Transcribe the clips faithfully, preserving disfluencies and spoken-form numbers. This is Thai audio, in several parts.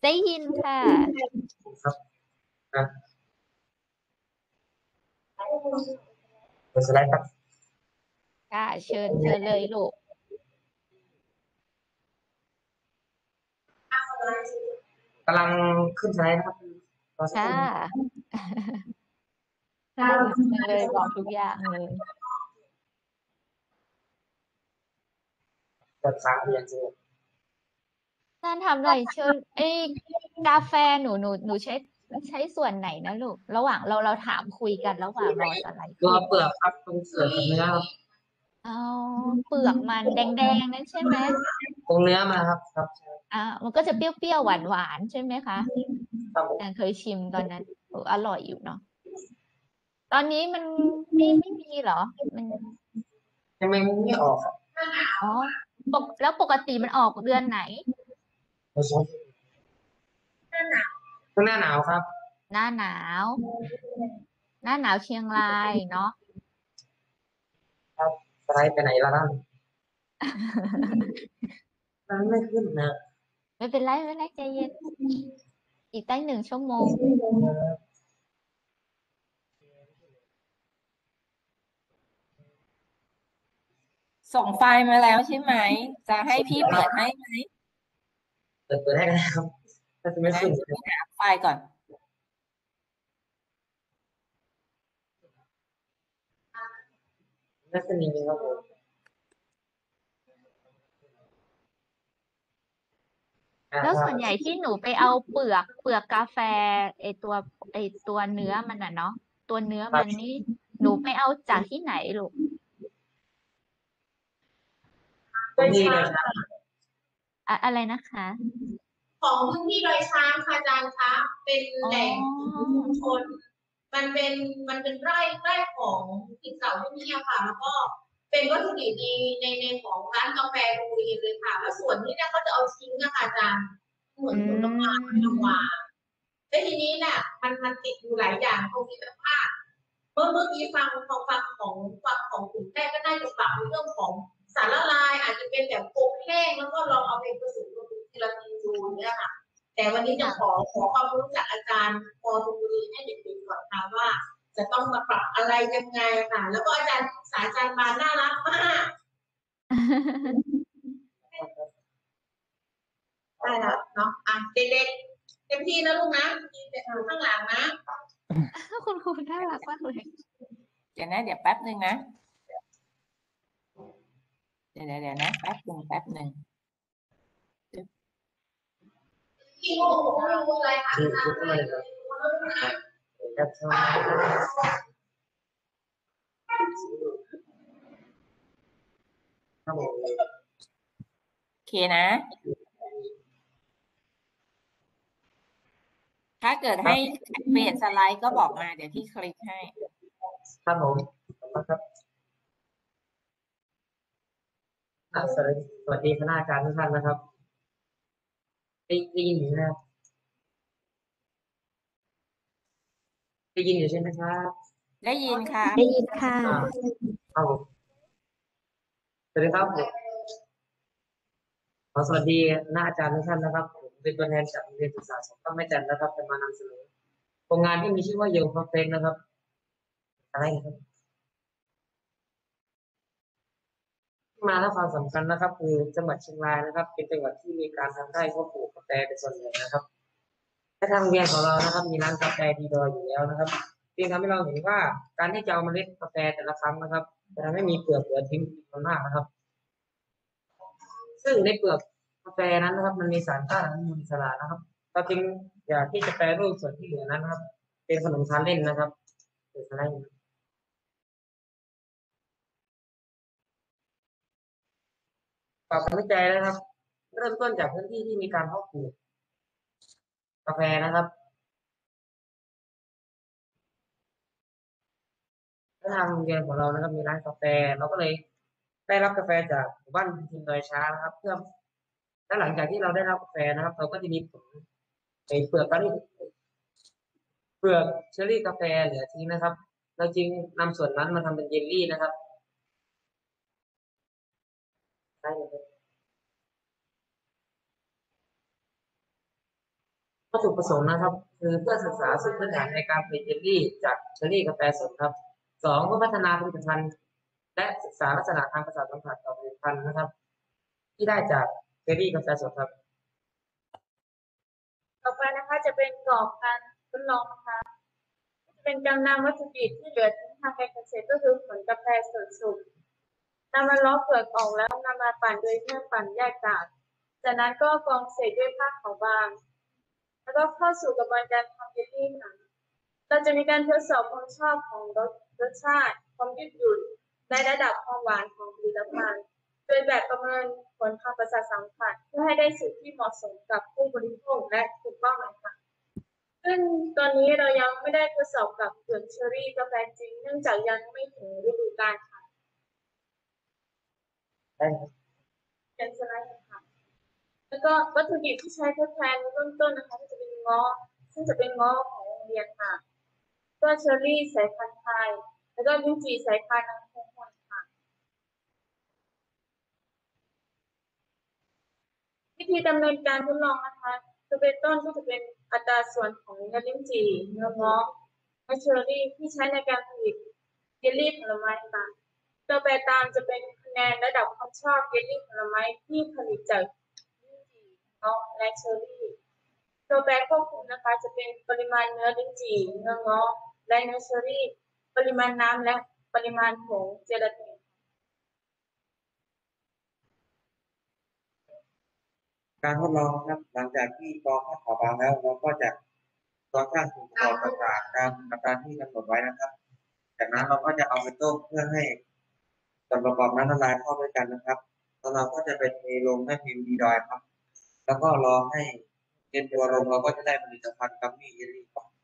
ได้ยินค่ะครับนะเปิดสไลด์ครับค่ะเชิญเชิญเลยลูกกำลังขึ้นสไลด์นะครับรอสักคค่ะรู่นะน่ารักจังเลยบอกทุกอย่างเลยเปิดค้างเรียนจริงท่านทำอะไรเชิญไอ้กาแฟหนูหนูหนูใช้ใช้ส่วนไหนนะลูกระหว่างเราเราถามคุยกันระหว่างรอสไลด์ตัวขึ้นเปลือกครับตรงเปลือกกับเนื้อครับเอาเปลือกมันแดงๆนั่นใช่ไหมตรงเนื้อมาครับครับอ่ามันก็จะเปรี้ยวๆหวานๆใช่ไหมคะครับผมแต่เคยชิมตอนนั้นเอออร่อยอยู่เนาะตอนนี้มันไม่ไม่มีเหรอมันยังไม่ไม่ออกครับอ๋อปกแล้วปกติมันออกเดือนไหนไม่ใช่ข้างหน้าหนาวครับหน้าหนาวหน้าหนาวเชียงรายเนาะครับสไลด์ไปไหนแล้วนั่นมันไม่ขึ้นนะไม่เป็นไรไม่เป็นไรใจเย็นอีกตั้งหนึ่งชั่วโมงส่งไฟล์มาแล้วใช่ไหม จะให้พี่เปิดให้ไหมเปิดเปิดให้กันนะครับถ้าจะไม่นะขึ้นพี่หาไฟล์ก่อนไม่ขึ้นจริงๆครับผมอ่าแล้วครับส่วนใหญ่ที่หนูไปเอาเปลือกเปลือกกาแฟไอตัวไอตัวเนื้อมันน่ะเนาะตัวเนื้อมันนี่หนูไปเอาจากที่ไหนลูกตรงนี้เลยครับอะอะไรนะคะของพื้นที่ดอยช้างค่ะอาจารย์คะเป็นอ๋แหล่งอชุมชนมันเป็นมันเป็นไร่ไร่ของสิทธิ์เก่าที่นี่อะค่ะแล้วก็เป็นวัตถุดิบในในในของร้านกาแฟโรงเรียนเลยค่ะแล้วส่วนที่เนี่ยเขาจะเอาทิ้งอะค่ะอาจารย์เหมืออืนผลไม้น้ำหมวานแล้วทีนี้เนี่ยมันมันติดอยู่หลายอย่างตรงที่แบบว่าเมื่อเมื่อกี้ฟังฟังฟังของฟังของกลุ่มแรกก็น่าจะปรับในเรื่องของสารละลายอาจจะเป็นแบบอบแห้งแล้วก็ลองเอาไปผสมกับเจลาตินดูเนี่ยค่ะ แต่วันนี้จะขอค่ะขอความรู้จากอาจารย์พอธนบุรีให้เด็กๆก่อนค่ะว่าจะต้องมาปรับอะไรยังไงค่ะ แล้วก็อาจารย์สายอาจารย์บานน่ารักมากได้แล้วเนาะอ่ะเด็กๆเต็มที่นะลูกนะมีเด็กอยู่ข้างหลังนะคุณครูน่ารักมากเลยเดี๋ยวนะ เดี๋ยวแป๊บหนึ่งนะ เดี๋ยวเดี๋ยวเดี๋ยวนะ แป๊บหนึ่งแป๊บหนึ่งที่โลกผมไม่รู้อะไรค่ะคือคืออะไรครับครับใช่ครับผมโอเคนะ ถ้าเกิดให้เปลี่ยนสไลด์ก็บอกมา เดี๋ยวพี่คลิกให้ครับผมขอบคุณครับอ่ะสวัสดีสวัสดีคณะอาจารย์ทุกท่านนะครับได้ได้ยินอยู่นะครับได้ยินอยู่ใช่ไหมครับได้ยินค่ะได้ยินค่ะอ่าครับผมสวัสดีครับผมขอสวัสดีคณะอาจารย์ทุกท่านนะครับผมเป็นตัวแทนจากโรงเรียนศึกษาสงเคราะห์แม่จันทร์นะครับจะมานำเสนอโครงงานที่มีชื่อว่าเยลเพอร์เฟกนะครับอะไรครับที่มาและความสำคัญนะครับคือจังหวัดเชียงรายนะครับ เป็นจังหวัดที่มีการทำไร่เพาะปลูกกาแฟเป็นส่วนใหญ่นะครับและทางโรงเรียนของเรานะครับ มีร้านกาแฟดีดอยอยู่แล้วนะครับจึงทำให้เราเห็นว่าการที่จะเอาเมล็ดกาแฟแต่ละครั้งนะครับจะทำให้มีเปลือกเหลือทิ้งจำนวนมากนะครับ ซึ่งในเปลือกกาแฟนั้นนะครับ มันมีสารต้านอนุมูลอิสระนะครับเราจึงอยากที่จะแปรรูปส่วนที่เหลือนั้นนะครับ เป็นขนมทานเล่นนะครับเป็นอะไรปรับวิจัยนะครับ เริ่มต้นจากพื้นที่ที่มีการเพาะปลูกกาแฟนะครับและทางโรงเรียนของเรานะครับ มีร้านกาแฟเราก็เลยได้รับกาแฟจากหมู่บ้านทิมดอยช้างนะครับ เพื่อและหลังจากที่เราได้รับกาแฟนะครับ เราก็จะมีผลในเปลือกนี้เปลือกเชอร์รี่กาแฟเหลือทิ้งนะครับเราจึงนำส่วนนั้นมาทำเป็นเยลลี่นะครับได้เลยถุประสงค์นะครับ คือเพื่อศึกษาสู่พื้นฐานในการผลิตเยลลี่จากเชอร์รี่กาแฟสดครับสองเพื่อพัฒนาผลิตภัณฑ์และศึกษาลักษณะทางประสาทสัมผัสต่อผลิตภัณฑ์นะครับ ที่ได้จากเชอร์รี่กาแฟสดครับต่อไปนะคะจะเป็นกรอบการทดลองนะคะจะเป็นการนำวัตถุดิบที่เหลือทิ้งทางการเกษตรก็คือผลกาแฟสดสุกนำมาล้อเปลือกออกแล้วนำมาปั่นโดยเครื่องปั่นแยกกากจากนั้นก็กรองเศษด้วยผ้าขาวบางแล้วก็เข้าสู่กระบวนการทำเยลลี่ค่ะเราจะมีการทดสอบความชอบของรสรสชาติความยืดหยุ่นและระดับความหวานของผลิตภัณฑ์โดยแบบประเมินผลทางประสาทสัมผัสเพื่อให้ได้สูตรที่เหมาะสมกับผู้บริโภคและกลุ่มเป้าหมายค่ะซึ่งตอนนี้เรายังไม่ได้ทดสอบกับเปลือกเชอร์รี่กาแฟจริงเนื่องจากยังไม่ถึงฤดูกาลค่ะได้ครับเป็นสไลด์ค่ะแล้วก็วัตถุดิบที่ใช้ทดแทนในเบื้องต้นนะคะก็จะเป็นง้อซึ่งจะเป็นง้อของโรงเรียนค่ะก็เชอร์รี่สายพันธุ์ไทยแล้วก็ลิ้นจี่สายพันธุ์นางพงมนค่ะวิธีดำเนินการทดลองนะคะจะเป็นต้นก็จะเป็นอัตราส่วนของเนื้อลิ้นจี่เนื้อง้อและเชอร์รี่ที่ใช้ในการผลิตเยลลี่ผลไม้ค่ะตัวแปรตามจะเป็นคะแนนระดับความชอบเยลลี่ผลไม้ที่ผลิตจากลิ้นจี่เงาะและเชอร์รี่ตัวแปรควบคุมนะคะจะเป็นปริมาณเนื้อลิ้นจี่เนื้อเงาะและเนื้อเชอร์รี่ปริมาณน้ำและปริมาณผงเจลาตินการทดลองนะครับหลังจากที่กรองผ้าขาวบางแล้วเราก็จะกรองข้างส่วนประกอบต่างๆตามอัตราที่กำหนดไว้นะครับ จากนั้นเราก็จะเอาไปต้มเพื่อให้ส่วนประกอบนั้นละลายเข้าด้วยกันนะครับแล้วเราก็จะไปเทลงให้พิมพ์ดีดอยครับ แล้วก็รอให้เย็นตัวลงเราก็จะได้ผลิตภัณฑ์กัมมี่เยลลี่ครับ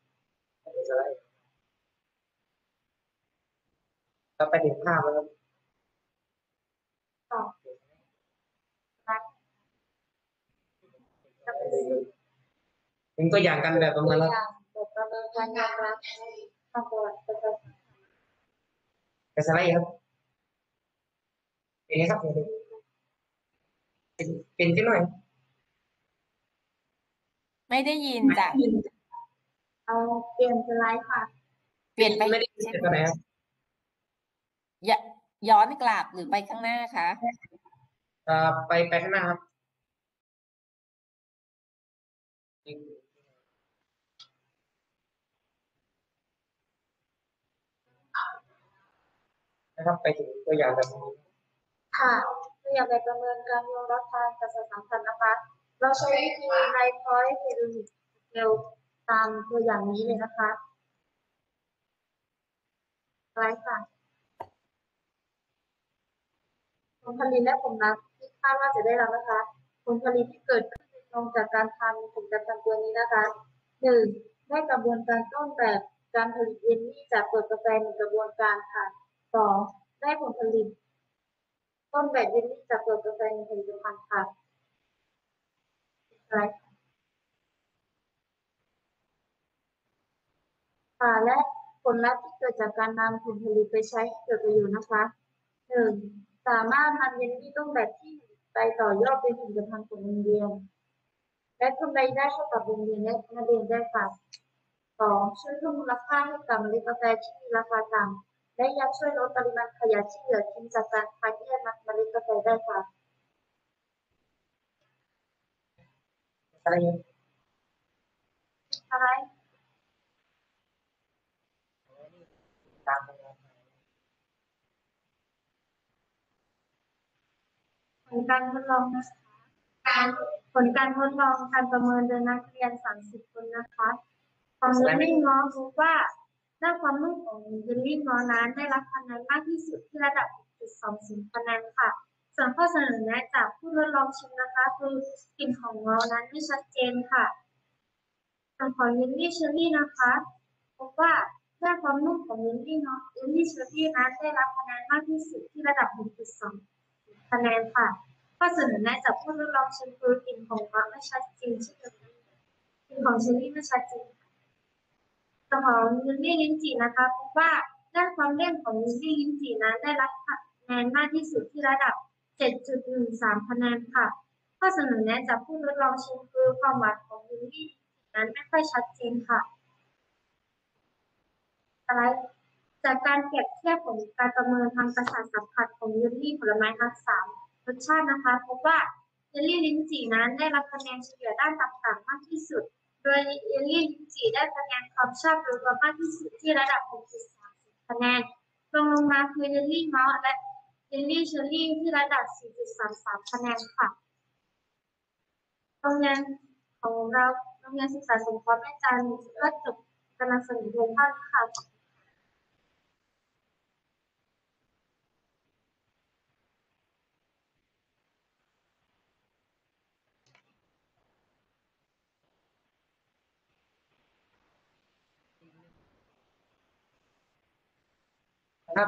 เราไปถึงภาพแล้วครับต่อรัฐจะเป็นเป็นตัวอย่างกันแบบประตัเมิวนแล้วอย่างบทประเมินการยอมรับทางประวัติประชาชนไปสไลด์ครับเป็นไงครับเป็นเป็นที่หน่อยไม่ได้ยินจ้ะเอาเปลี่ยนสไลด์ค่ะเปลี่ยนไปไม่ได้ใช่เป็นไหมตัวไหนครับยย้อนกลับหรือไปข้างหน้าคะอ่าไปไปข้างหน้าครับนะครับไปถึงตัวอย่างแบบนี้ค่ะตัวอย่างแบบประเมินการยอมรับทางประชาสัมพันธ์นะคะ เราใช้วิธีไลฟ์พอยต์เฮโรนิกสเกลตามตัวอย่างนี้เลยนะคะสไลด์ค่ะผลผลิตและผลลัพธ์ที่คาดว่าจะได้รับนะคะ ผลผลิตที่เกิดขึ้นตรงจากการทำผลิตภัณฑ์ตัวนี้นะคะหนึ่งได้กระบวนการต้นแบบการผลิตเยลลี่จากเปลือกกาแฟหนึ่งกระบวนการค่ะสองได้ผลผลิตต้นแบบเยลลี่จากเปลือกกาแฟหนึ่งผลิตภัณฑ์ค่ะค่ะและผลลัพธ์ที่เกิดจากการนำผลผลิตไปใช้ให้เกิดประโยชน์นะคะหนึ่งสามารถนำเยลลี่ต้นแบบที่ไปต่อยอดเป็นผลิตภัณฑ์ของโรงเรียนและทำรายได้ให้กับโรงเรียนและนักเรียนได้ค่ะสองช่วยเพิ่มมูลค่าให้กับเมล็ดกาแฟที่มีราคาต่ำและยังช่วยลดปริมาณขยะที่เหลือทิ้งจากการคัดแยกเมล็ดกาแฟได้ค่ะอะไรอะไรตามไปครับผลการทดลองนะคะการผลการทดลองการประเมินโดยนักเรียนสามสิบคนนะคะของเยลลี่ง้อพบว่าด้านความนุ่มของเยลลี่ง้อนั้นได้รับคะแนนมากที่สุดที่ระดับ หกจุดสองศูนย์ คะแนนค่ะส่วนข้อเสนอแนะจากผู้ทดลองชิมนะคะคือกลิ่นของง้อนั้นไม่ชัดเจนค่ะส่วนของเยลลี่เชอร์รี่นะคะพบว่าด้านความนุ่มของเยลลี่ง้อเยลลี่เชอร์รี่นั้นได้รับคะแนนมากที่สุดที่ระดับ หกจุดสอง คะแนนค่ะข้อเสนอแนะจากผู้ทดลองชิมคือกลิ่นของง้อไม่ชัดเจนเช่นเดียวกันกลิ่นของเชอร์รี่ไม่ชัดเจนส่วนของเยลลี่ลิ้นจี่นะคะพบว่าด้านความเลี่ยนของเยลลี่ลิ้นจี่นั้นได้รับคะแนนมากที่สุดที่ระดับ เจ็ดจุดหนึ่งสาม คะแนนค่ะข้อเสนอแนะจากผู้ทดลองชิมคือความหวานของเยลลี่นนั้นไม่ค่อยชัดเจนค่ะอะไรจากการเปรียบเทียบผลการประเมินทางประสาทสัมผัสของเยลลี่ผลไม้ทั้งสามรสชาตินะคะพบว่าเยลลี่ลิ้นจี่นั้นได้รับคะแนนเฉลี่ยด้านต่างๆมากที่สุดโดยเยลลี่ลิ้นจี่ได้คะแนนความชอบโดยรวมมากที่สุดที่ระดับ หกจุดสามศูนย์ คะแนนรองลงมาคือเยลลี่เมาส์และเยลลี่เชอร์รี่ที่ระดับ สี่จุดสามสาม คะแนนค่ะโรงเรียนของเราโรงเรียนศึกษาสงเคราะห์แม่จันทร์ก็จบการนำเสนอเพียงเท่านี้ค่ะครับ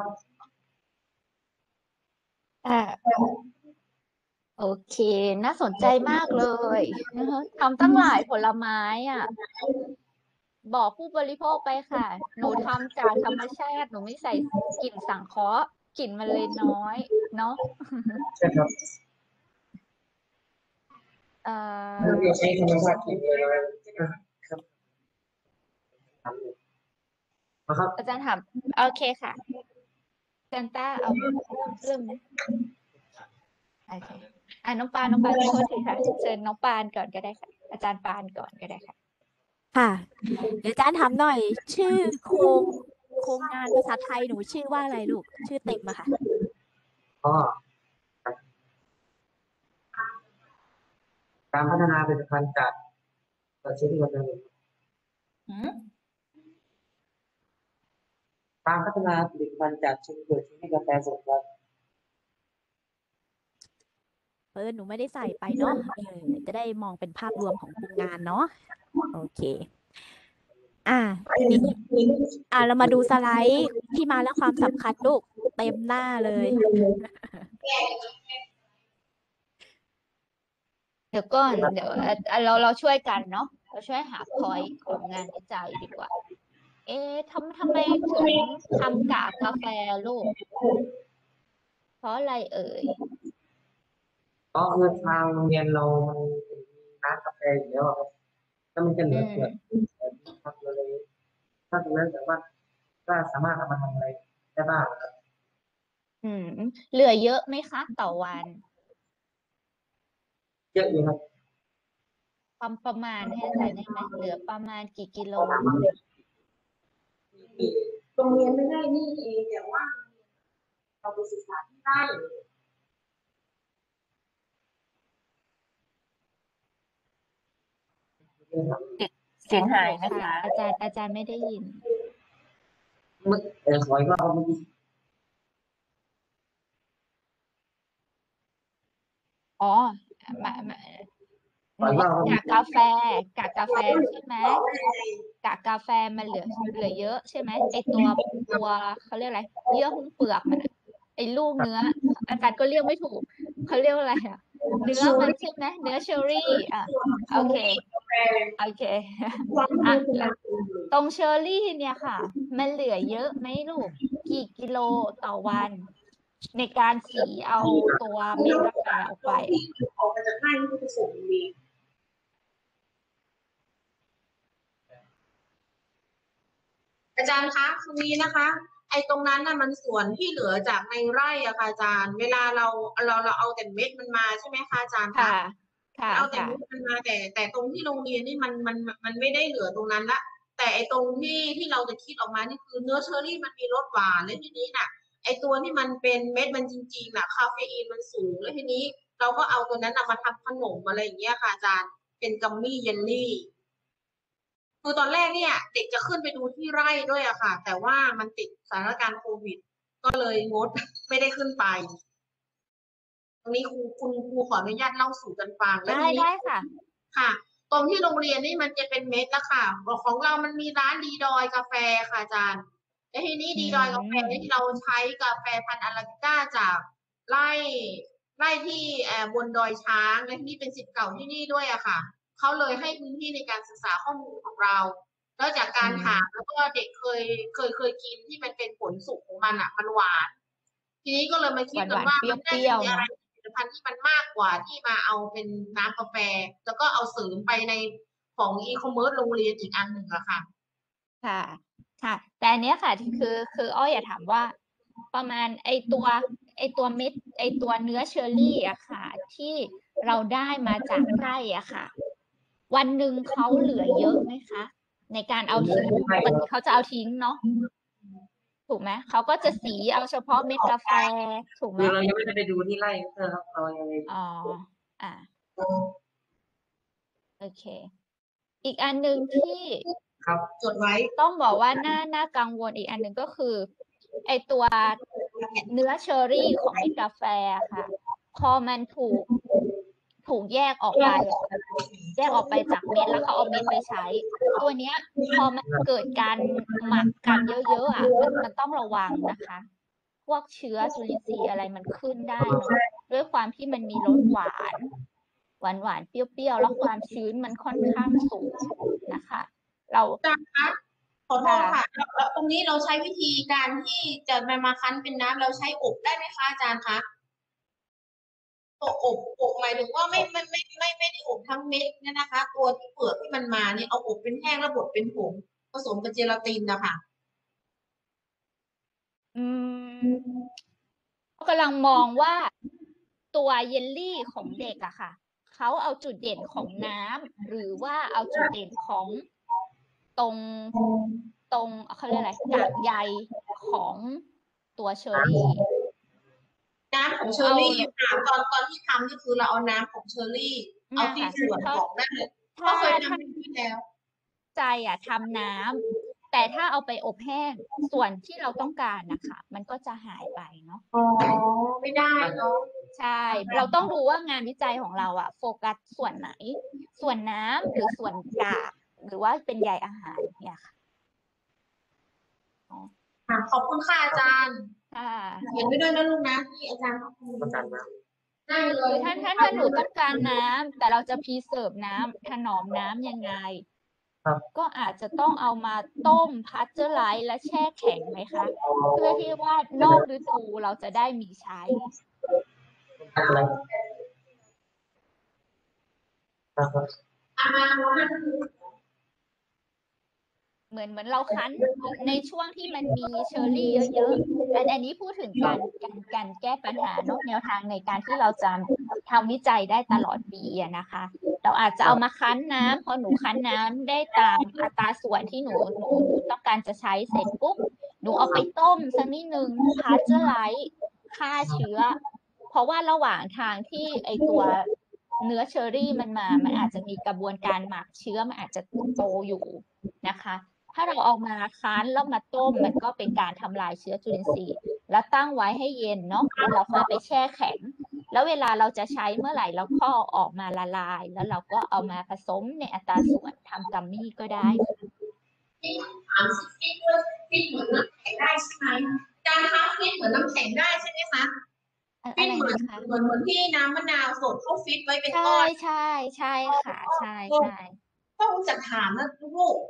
อ่าโอเค น่าสนใจมากเลยนะคะทำตั้งหลายผลไม้อ่ะ บอกผู้บริโภคไปค่ะ หนูทำจากธรรมชาติ หนูไม่ใส่กลิ่นสังเคราะห์กลิ่นมันเลยน้อย เนาะใช่ครับเอ่อเราใช้ธรรมชาติที่มีอะไรครับนะครับอาจารย์ถามโอเคค่ะอาจารย์ต้าเอาเรื่องเรื่องนี้โอเคอ่ะน้องปานน้องปานโทษทีค่ะเชิญน้องปานก่อนก็ได้ค่ะ อาจารย์ปานก่อนก็ได้ค่ะค่ะ เดี๋ยวอาจารย์ถามหน่อย ชื่อโครงโครงงานภาษาไทยหนูชื่อว่าอะไรลูก ชื่อเต็มอะค่ะอ๋อการพัฒนาผลิตภัณฑ์จากตัวชิ้นเงินหืมการพัฒนาผลิตภัณฑ์จากชิ้นเกิดชิ้นให้กาแฟสดครับเออหนูไม่ได้ใส่ไปเนาะเออจะได้มองเป็นภาพรวมของโครงงานเนาะโอเค อ่าทีนี้อ่าเรามาดูสไลด์ที่มาและความสำคัญลูกเต็มหน้าเลยเดี๋ยวก่อนเดี๋ยวอ่ะอ่ะเราเราช่วยกันเนาะเราช่วยหาพอยต์ของงานวิจัยดีกว่า เอ๊ะทำทำไมถึงทำกากกาแฟลูก เพราะอะไรเอ่ยก็คือทางโรงเรียนเรามันเป็นร้านกาแฟอยู่แล้วครับถ้ามันจะเหลือเกิดครับเราเลยถ้าตรงนั้นแต่ว่าก็สามารถเอามาทำอะไรได้บ้างครับอืม เหลือเยอะไหมคะต่อวันเยอะอยู่ครับความประมาณให้อาจารย์ได้ไหมเหลือประมาณกี่กิโลโรงเรียนไม่ได้นี่เองแต่ว่าเราไปศึกษาที่ได้เสียงหายนะคะอาจารย์อาจารย์ไม่ได้ยินมึกเออขออีกรอบครับเมื่อกี้อ๋อมามาขออีกรอบครับกากกาแฟกากกาแฟใช่ไหมกากกาแฟมันเหลือเหลือเยอะใช่ไหมไอตัวตัวเขาเรียกอะไรเยื่อหุ้มเปลือกมันอะไอลูกเนื้อ อาจารย์ก็เรียกไม่ถูกเขาเรียกว่าอะไรอะเนื้อมันใช่ไหมเนื้อเชอร์รี่อ่ะโอเคโอเคอ่ะแล้วตรงเชอร์รี่เนี่ยค่ะ มันเหลือเยอะไหมลูกกี่กิโลต่อวัน ในการสีเอาตัวเม็ดกาแฟออกไปออกมาจากไร่ที่ไปส่งโรงเรียนอาจารย์คะตรงนี้นะคะ ไอ้ตรงนั้นน่ะมันส่วนที่เหลือจากในไร่อะค่ะอาจารย์ เวลาเราเราเราเอาแต่เม็ดมันมาใช่ไหมคะอาจารย์คะค่ะ ค่ะเอาแต่ค่ะเม็ดมันมาแต่แต่ตรงที่โรงเรียนนี่มันมันมันไม่ได้เหลือตรงนั้นละแต่ไอ้ตรงที่ที่เราจะคิดออกมานี่คือเนื้อเชอร์รี่มันมีรสหวานและทีนี้น่ะ ไอ้ตัวที่มันเป็นเม็ดมันจริงๆน่ะคาเฟอีนมันสูงแล้วทีนี้ เราก็เอาตัวนั้นน่ะมาทำขนมอะไรอย่างเงี้ยค่ะอาจารย์เป็นกัมมี่เยลลี่ คือตอนแรกเนี่ย เด็กจะขึ้นไปดูที่ไร่ด้วยอะค่ะ แต่ว่ามันติดสถานการณ์โควิด ก็เลยงด ไม่ได้ขึ้นไป ตรงนี้ครูคุณครูขออนุญาตเล่าสู่กันฟังแล้วได้ทีนี้ได้ค่ะค่ะ ตรงที่โรงเรียนนี่มันจะเป็นเม็ดแล้วค่ะของเรามันมีร้านดีดอยกาแฟค่ะอาจารย์แล้วทีนี้อืมดีดอยกาแฟที่เราใช้กาแฟพันธุ์อาราบิก้าจากไร่ไร่ที่เอ่อบนดอยช้างและที่นี่เป็นศิษย์เก่าที่นี่ด้วยอะค่ะเขาเลยให้พื้นที่ในการศึกษาข้อมูลของเรา แล้วจากการถามแล้วก็เด็กเคยเคยเคยกินที่มันเป็นผลสุกของมันอะมันหวาน ทีนี้ก็เลยมาคิดกันว่ามันน่าจะมีอะไรผลิตภัณฑ์ที่มันมากกว่าที่มาเอาเป็นน้ำกาแฟ แล้วก็เอาเสริมไปในผของอีคอมเมิร์ซโรงเรียนอีกอันหนึ่งอะค่ะค่ะ ค่ะ แต่อันเนี้ยค่ะคือคืออ้อยอยากถามว่า ประมาณไอตัวไอตัวเม็ดไอตัวเนื้อเชอร์รี่อะค่ะ ที่เราได้มาจากไร่อะค่ะ วันหนึ่งเขาเหลือเยอะไหมคะ ในการเอาทิ้งปกติเขาจะเอาทิ้งเนาะถูกไหมเขาก็จะสีเอาเฉพาะเม็ดกาแฟถูกไหมคือเรายังไม่ได้ไปดูที่ไร่เออครับเรายังไม่อ๋ออ่าโอเค อีกอันหนึ่งที่ครับจดไว้ต้องบอกว่าน่าน่ากังวลอีกอันหนึ่งก็คือ ไอตัวเนื้อเชอร์รี่ของเม็ดกาแฟค่ะ พอมันถูกถูกแยกออกไปอะแยกออกไปจากเม็ดแล้วเขาเอาเม็ดไปใช้ ตัวเนี้ย พอมันเกิดการหมักกันเยอะๆอ่ะมันมันต้องระวังนะคะ พวกเชื้อจุลินทรีย์อะไรมันขึ้นได้เนาะด้วยความที่มันมีรสหวาน หวานหวานเปรี้ยวๆแล้วความชื้นมันค่อนข้างสูงนะคะ เราอาจารย์คะขอโทษค่ะแล้วแล้วตรงนี้เราใช้วิธีการที่จะมามาคั้นเป็นน้ำเราใช้อบได้ไหมคะอาจารย์คะตัวอบอบหมายถึงว่าไม่ไม่ไม่ไม่ไม่ได้อบทั้งเม็ดเนี่ยนะคะ ตัวที่เปลือกที่มันมาเนี่ยเอาอบเป็นแห้งแล้วบดเป็นผงผสมกับเจลาตินนะคะอืมกำลังมองว่าตัวเยลลี่ของเด็กอะค่ะเขาเอาจุดเด่นของน้ำหรือว่าเอาจุดเด่นของตรงตรงเขาเรียกอะไรกากใยของตัวเชอร์รี่น้ำของเชอร์รี่ค่ะตอนตอนที่ทำนี่คือเราเอาน้ำของเชอร์รี่ เอาที่ส่วนของนั่นเลยเพราะเคยทำที่แล้วใจอะทำน้ำแต่ถ้าเอาไปอบแห้งส่วนที่เราต้องการนะคะมันก็จะหายไปเนาะอ๋อไม่ได้เนาะใช่ เราต้องดูว่างานวิจัยของเราอะโฟกัสส่วนไหน ส่วนน้ำหรือส่วนกากหรือว่าเป็นใยอาหารเนี่ยค่ะค่ะขอบคุณค่ะอาจารย์ค่ะเขียนไว้ด้วยนะลูกนะที่อาจารย์ขอบคุณประกันนะได้เลคืยอถ้าถ้าถ้าหนูต้องการน้ำแต่เราจะพรีเซิร์ฟน้ำถนอมน้ำยังไงครับก็อาจจะต้องเอามาต้มพัชเจอร์ไลซ์และแช่แข็งไหมคะ เพื่อที่ว่านอกฤดูเราจะได้มีใช้อะไรครับอามาวันนั้นเหมือนเหมือนเราคั้นในช่วงที่มันมีเชอร์รี่เยอะๆอันอันนี้พูดถึงการการการแก้ปัญหาเนอะแนวทางในการที่เราจะทำวิจัยได้ตลอดปีอะนะคะ เราอาจจะเอามาคั้นน้ำพอหนูคั้นน้ำได้ตามอัตราส่วนที่หนูหนูหนูต้องการจะใช้เสร็จปุ๊บหนูเอาไปต้มสักนิดนึงพาสเจอร์ไลซ์ฆ่าเชื้อ เพราะว่าระหว่างทางที่ไอตัวเนื้อเชอร์รี่มันมา มันอาจจะมีกระบวนการหมักเชื้อมันอาจจะโตอยู่นะคะ ถ้าเราเอามาคั้นแล้วมาต้มมันก็เป็นการทำลายเชื้อจุลินทรีย์แล้วตั้งไว้ให้เย็นเนาะแล้วเราค่อยไปแช่แข็ง แล้วเวลาเราจะใช้เมื่อไหร่เราก็เอาออกมาละลาย แล้วเราก็เอามาผสมในอัตราส่วนทำกัมมี่ก็ได้ถามสิฟิตด้วยฟิตเหมือนน้ำแข็งได้ใช่ไหมอาจารย์คะฟิตเหมือนน้ำแข็งได้ใช่ไหมคะอะฟิอะตไรเหมือนนะคะเหมือนเหมือนที่น้ำมะนาวสดเข้าฟิตไว้เป็นใช่ก้อนใช่ใช่ค่ะ ใช่ใช่ต้องจะถามนะลูก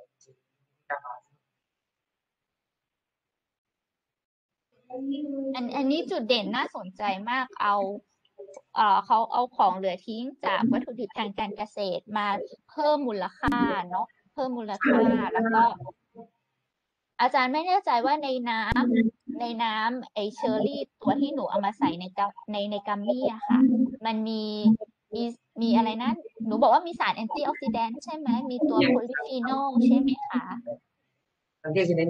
อันอันนี้จุดเด่นน่าสนใจมากเอาเอ่อเขาเอาของเหลือทิ้งจากวัตถุดิบทางการเกษตรมาเพิ่มมูลค่าเนาะเพิ่มมูลค่าแล้วก็ อาจารย์ไม่แน่ใจว่าในน้ำในน้ำไอเชอร์รี่ตัวที่หนูเอามาใส่ในกัมในในกัมมี่อะค่ะ มันมีมีมีอะไรนะหนูบอกว่ามีสารแอนตี้ออกซิแดนต์ใช่ไหมมีตัวโพลิฟีนอลใช่ไหมคะอันที่สิบเอ็ด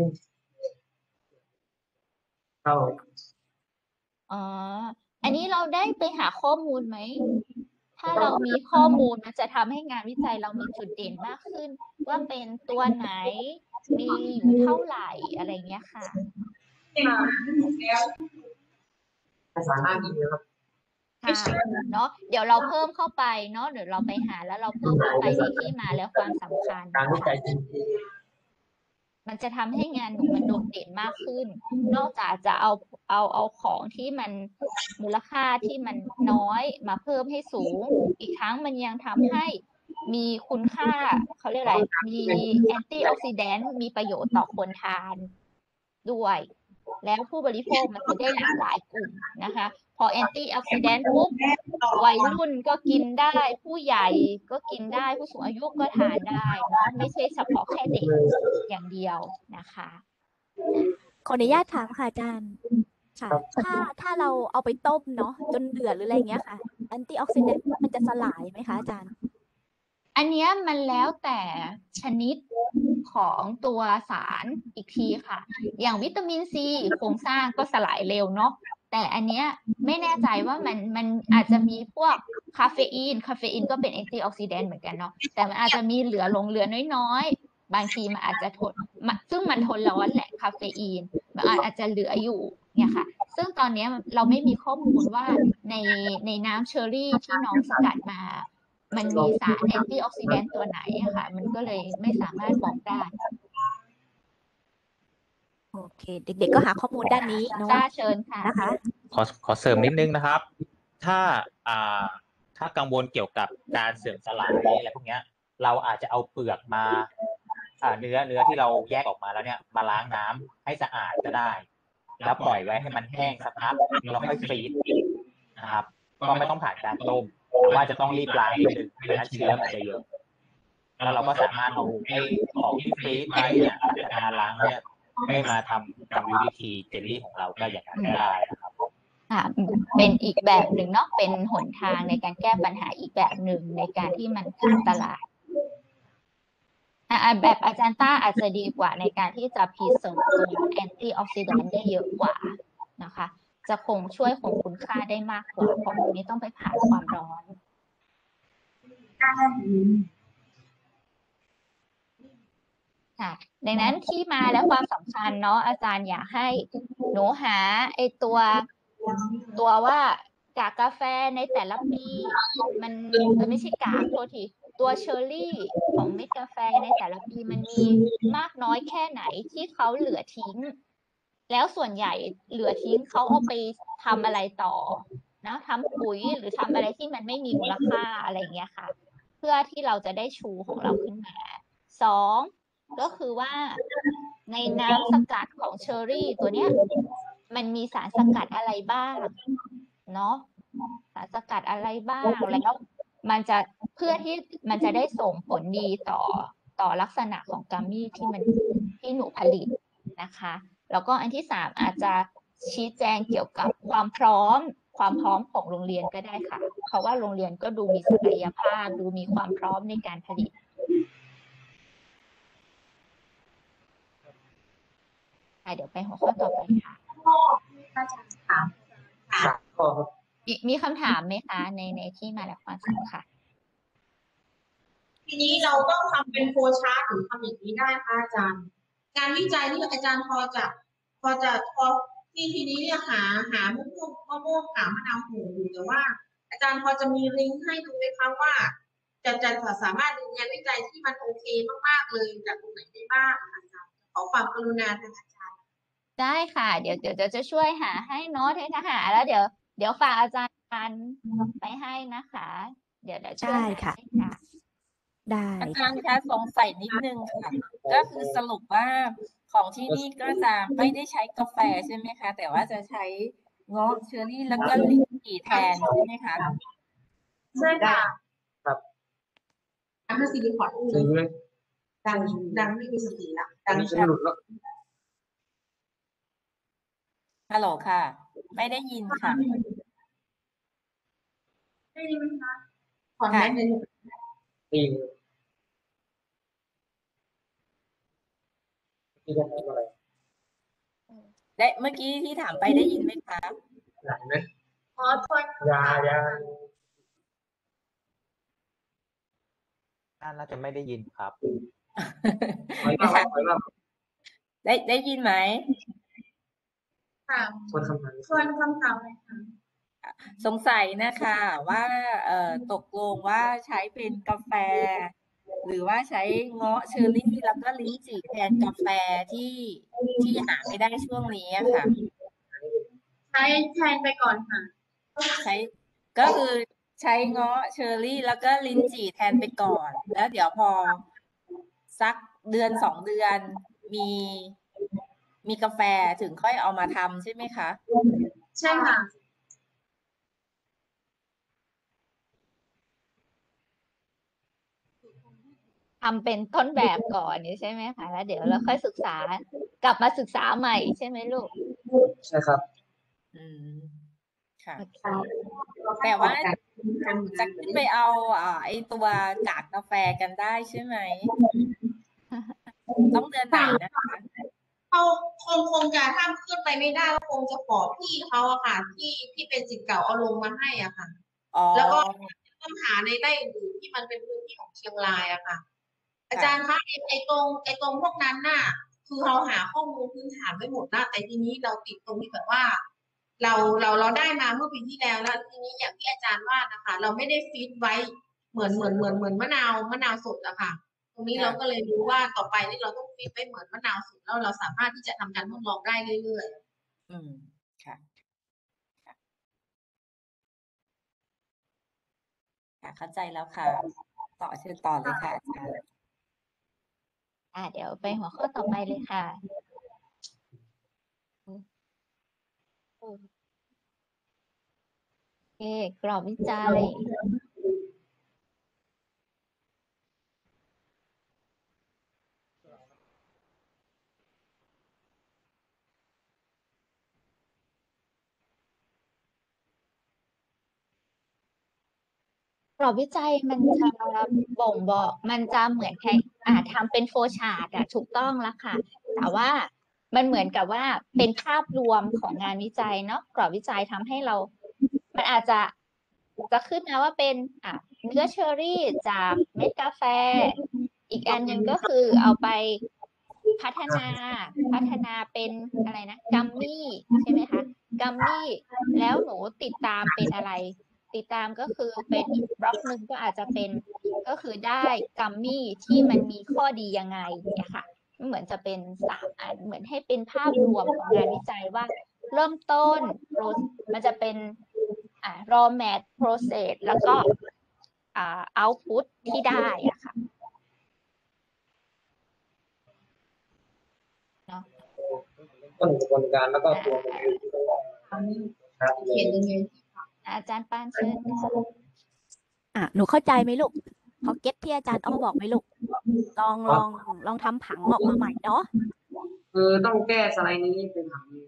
เข้าอ๋อ อันนี้เราได้ไปหาข้อมูลไหม ถ้าเรามีข้อมูลมันจะทำให้งานวิจัยเรามีจุดเด่นมากขึ้น ว่าเป็นตัวไหน มีอยู่เท่าไหร่อะไรเงี้ยค่ะภาษาหน้าอีกครับค่ะเนาะเดี๋ยวเราเพิ่มเข้าไปเนาะเดี๋ยวเราไปหาแล้วเราเพิ่มเข้าไปในที่มาและความสำคัญการวิค่ะจัยจริงมันจะทำให้งานหนูมันโดดเด่นมากขึ้น นอกจากจะเอาเอาเอาของที่มันมูลค่าที่มันน้อยมาเพิ่มให้สูง อีกทั้งมันยังทำให้มีคุณค่าเขาเรียกอะไร มีแอนตี้ออกซิแดนต์มีประโยชน์ต่อคนทานด้วยแล้วผู้บริโภคมันจะได้หลากหลายกลุ่มนะคะ พอแอนตี้ออกซิแดนต์ปุ๊บวัยรุ่นก็กินได้ ผู้ใหญ่ก็กินได้ ผู้สูงอายุก็ทานได้เนาะไม่ใช่เฉพาะแค่เด็กอย่างเดียวนะคะขออนุญาตถามค่ะอาจารย์ค่ะ ถ้าถ้าเราเอาไปต้มเนาะจนเดือดหรืออะไรเงี้ยค่ะแอนตี้ออกซิแดนต์มันจะสลายไหมคะอาจารย์อันเนี้ยมันแล้วแต่ชนิดของตัวสารอีกทีค่ะ อย่างวิตามินซีโครงสร้างก็สลายเร็วเนาะแต่อันเนี้ยไม่แน่ใจว่ามันมันอาจจะมีพวกคาเฟอีนคาเฟอีนก็เป็นแอนตี้ออกซิแดนต์เหมือนกันเนาะแต่มันอาจจะมีเหลือลงเหลือน้อยๆ บางทีมันอาจจะทนมันซึ่งมันทนร้อนแหละคาเฟอีนมันอาจจะเหลืออยู่เนี่ยค่ะ ซึ่งตอนเนี้ยเราไม่มีข้อมูลว่าในในน้ำเชอร์รี่ที่น้องสกัดมา มันมีสารแอนตี้ออกซิแดนต์ตัวไหนอะค่ะ มันก็เลยไม่สามารถบอกได้โอเค เด็กๆก็หาข้อมูลด้านนี้เนาะจ้าเชิญค่ะนะคะขอขอเสริมนิดนึงนะครับ ถ้าอ่าถ้ากังวลเกี่ยวกับการเสื่อมสลายอะไรพวกเนี้ย เราอาจจะเอาเปลือกมาอ่าเนื้อเนื้อที่เราแยกออกมาแล้วเนี่ยมาล้างน้ำให้สะอาดก็ได้ แล้วปล่อยไว้ให้มันแห้งสักพักแล้วค่อยฟรีซนะครับ ก็ไม่ต้องผ่านการต้มแต่ว่าจะต้องรีบล้างนิดนึงไม่งั้นเชื้อมันจะเยอะ แล้วเราก็สามารถเอาไอ้ของที่ฟรีซไว้เนี่ยจากการล้างเนี่ยให้มาทำกรรมวิธีเจลลี่ของเราก็อย่างนั้นก็ได้นะครับค่ะเป็นอีกแบบหนึ่งเนาะเป็นหนทางในการแก้ปัญหาอีกแบบหนึ่งในการที่มันขาดตลาดอ่ะแบบอาจารย์ต้าอาจจะดีกว่าในการที่จะพรีเซอร์ตัวแอนตี้ออกซิแดนต์ได้เยอะกว่านะคะ จะคงช่วยคงคุณค่าได้มากกว่าเพราะพวกนี้ต้องไปผ่านความร้อนค่ะดังนั้นที่มาและความสำคัญเนาะอาจารย์อยากให้หนูหาไอตัวตัวว่ากากกาแฟในแต่ละปีมันไม่ใช่กากโทษทีตัวเชอร์รี่ของเม็ดกาแฟในแต่ละปีมันมีมากน้อยแค่ไหนที่เขาเหลือทิ้งแล้วส่วนใหญ่เหลือทิ้งเขาเอาไปทำอะไรต่อนะทำปุ๋ยหรือทำอะไรที่มันไม่มีมูลค่าอะไรเงี้ยค่ะเพื่อที่เราจะได้ชูของเราขึ้นมาสองก็คือว่าในน้ำสกัดของเชอร์รี่ตัวเนี้ยมันมีสารสกัดอะไรบ้างเนาะสารสกัดอะไรบ้างแล้วมันจะเพื่อที่มันจะได้ส่งผลดีต่อต่อลักษณะของกัมมี่ที่มันที่หนูผลิตนะคะแล้วก็อันที่สามอาจจะชี้แจงเกี่ยวกับความพร้อมความพร้อมของโรงเรียนก็ได้ค่ะเพราะว่าโรงเรียนก็ดูมีศักยภาพดูมีความพร้อมในการผลิตเดี๋ยวไปหัวข้อต่อไปค่ะอาจารย์ค่ะครับก็ครับมีมีคำถามไหมคะในในที่มาและความสำคัญทีนี้เราต้องทำเป็นโฟล์ชาร์ตหรือทำอย่างนี้ได้คะอาจารย์ งานวิจัยที่อาจารย์พอจะพอจะพอที่ทีนี้เนี่ยหาหามะม่วงมะม่วงหามะนาวโหอยู่แต่ว่า อาจารย์พอจะมีลิงก์ให้ดูไหมคะว่า จะจะสามารถดูงานวิจัยที่มันโอเคมากๆเลยจากตรงไหนได้บ้างค่ะอาจารย์ขอความกรุณาทางอาจารย์ได้ค่ะเดี๋ยวเดี๋ยวเดี๋ยวจะช่วยหาให้เนาะถ้าหาแล้วเดี๋ยวเดี๋ยวฝากอาจารย์ไปให้นะคะ เดี๋ยวเดี๋ยวช่วยได้หาค่ะให้ค่ะได้อาจารย์คะสงสัยนิดนึงค่ะ ก็คือสรุปว่าของที่นี่ก็จะไม่ได้ใช้กาแฟใช่ไหมคะ แต่ว่าจะใช้เงาะเชอร์รี่แล้วก็ลิ้นจี่แทนใช่ไหมคะใช่ค่ะครับอันนั้นซิลิคอนจริงเลยดังดังไม่มีสติละอัดันงนี้ฉันชัดหลุดแล้วฮัลโหลค่ะ ไม่ได้ยินค่ะได้ยินไหมคะขอแม่ในหนูจริงที่จะทำอะไรได้เมื่อกี้ที่ถามไปได้ยินไหมคะไหนไหมขอทวนยายาน่าจะไม่ได้ยินครับถอยมาครับถอยมาได้ได้ยินไหมค่ะคนคำถามทวนคำถามเลยค่ะสงสัยนะคะว่าเอ่อตกลงว่าใช้เป็นกาแฟ หรือว่าใช้เงาะเชอร์รี่แล้วก็ลิ้นจี่แทนกาแฟที่ที่หาไม่ได้ช่วงนี้อะค่ะใช้แทนไปก่อนค่ะใช้ก็คือใช้เงาะเชอร์รี่แล้วก็ลิ้นจี่แทนไปก่อน แล้วเดี๋ยวพอสักเดือนสองเดือนมีมีกาแฟถึงค่อยเอามาทำใช่ไหมคะใช่ค่ะทำเป็นต้นแบบก่อนนี่ใช่ไหมคะแล้วเดี๋ยวเราค่อยศึกษากลับมาศึกษาใหม่ใช่ไหมลูกใช่ครับอืมค่ะโอเคแต่ว่าจะขึ้นไปเอาอ่าไอตัวกากกาแฟกันได้ใช่ไหม ต้องเดือนไหนนะคะเขาคงคงจะถ้าขึ้นไปไม่ได้ก็คงจะขอพี่เขาอะค่ะ ที่ที่เป็นศิษย์เก่าเอาลงมาให้อะค่ะอ๋อแล้วก็ต้องหาในได้อื่นที่มันเป็นพื้นที่ของเชียงรายอะค่ะ อาจารย์คะไอ้ไอ้ตรงไอ้ตรงพวกนั้นน่ะ คือเราหาข้อมูลพื้นฐานไว้หมดนะแต่ทีนี้เราติดตรงที่แบบว่า เราเราเราได้มาเมื่อปีที่แล้วแล้วทีนี้อย่างที่อาจารย์ว่านะคะ เราไม่ได้ฟีดไว้เหมือนเหมือนเหมือนเหมือนมะนาวมะนาวสดอะค่ะ ตรงนี้เราก็เลยรู้ว่าต่อไปนี่เราต้องฟีดไว้เหมือนมะนาวสดแล้วเราสามารถที่จะทำการทดลองได้เรื่อยๆอืมค่ะค่ะค่ะเข้าใจแล้วค่ะ ต่อเชิญต่อเลยค่ะอาจารย์อ่าเดี๋ยวไปหัวข้อต่อไปเลยค่ะโอเคกรอบวิจัย กรอบวิจัยมันจะบ่งบอกมันจะเหมือนแค่อ่าทำเป็นโฟลว์ชาร์ตอะถูกต้องแล้วค่ะ แต่ว่ามันเหมือนกับว่าเป็นภาพรวมของงานวิจัยเนาะกรอบวิจัยทำให้เรา มันอาจจะจะขึ้นมาว่าเป็นอ่ะเนื้อเชอร์รี่จากเม็ดกาแฟ อีกอันหนึ่งก็คือเอาไปพัฒนาพัฒนาเป็นอะไรนะกัมมี่ใช่ไหมคะกัมมี่แล้วหนูติดตามเป็นอะไร ติดตามก็คือเป็นอีกบล็อกหนึ่งก็อาจจะเป็นก็คือได้กัมมี่ที่มันมีข้อดียังไงเนี่ยค่ะเหมือนจะเป็นสามอันเหมือนให้เป็นภาพรวมของงานวิจัยว่า เริ่มต้นมันจะเป็นอ่า raw mat process แล้วก็อ่า output ที่ได้อะค่ะเนาะต้นกระบวนการแล้วก็ตัวมันเองที่ต้องครับเขียนยังไงอาจารย์ปานเชิญค่ะอ่ะหนูเข้าใจไหมลูกพอเก็ตที่อาจารย์อ้อบอกไหมลูกลองลองลองทำผังออกมาใหม่เนาะคือต้องแก้สไลด์นี้เป็นผังนี้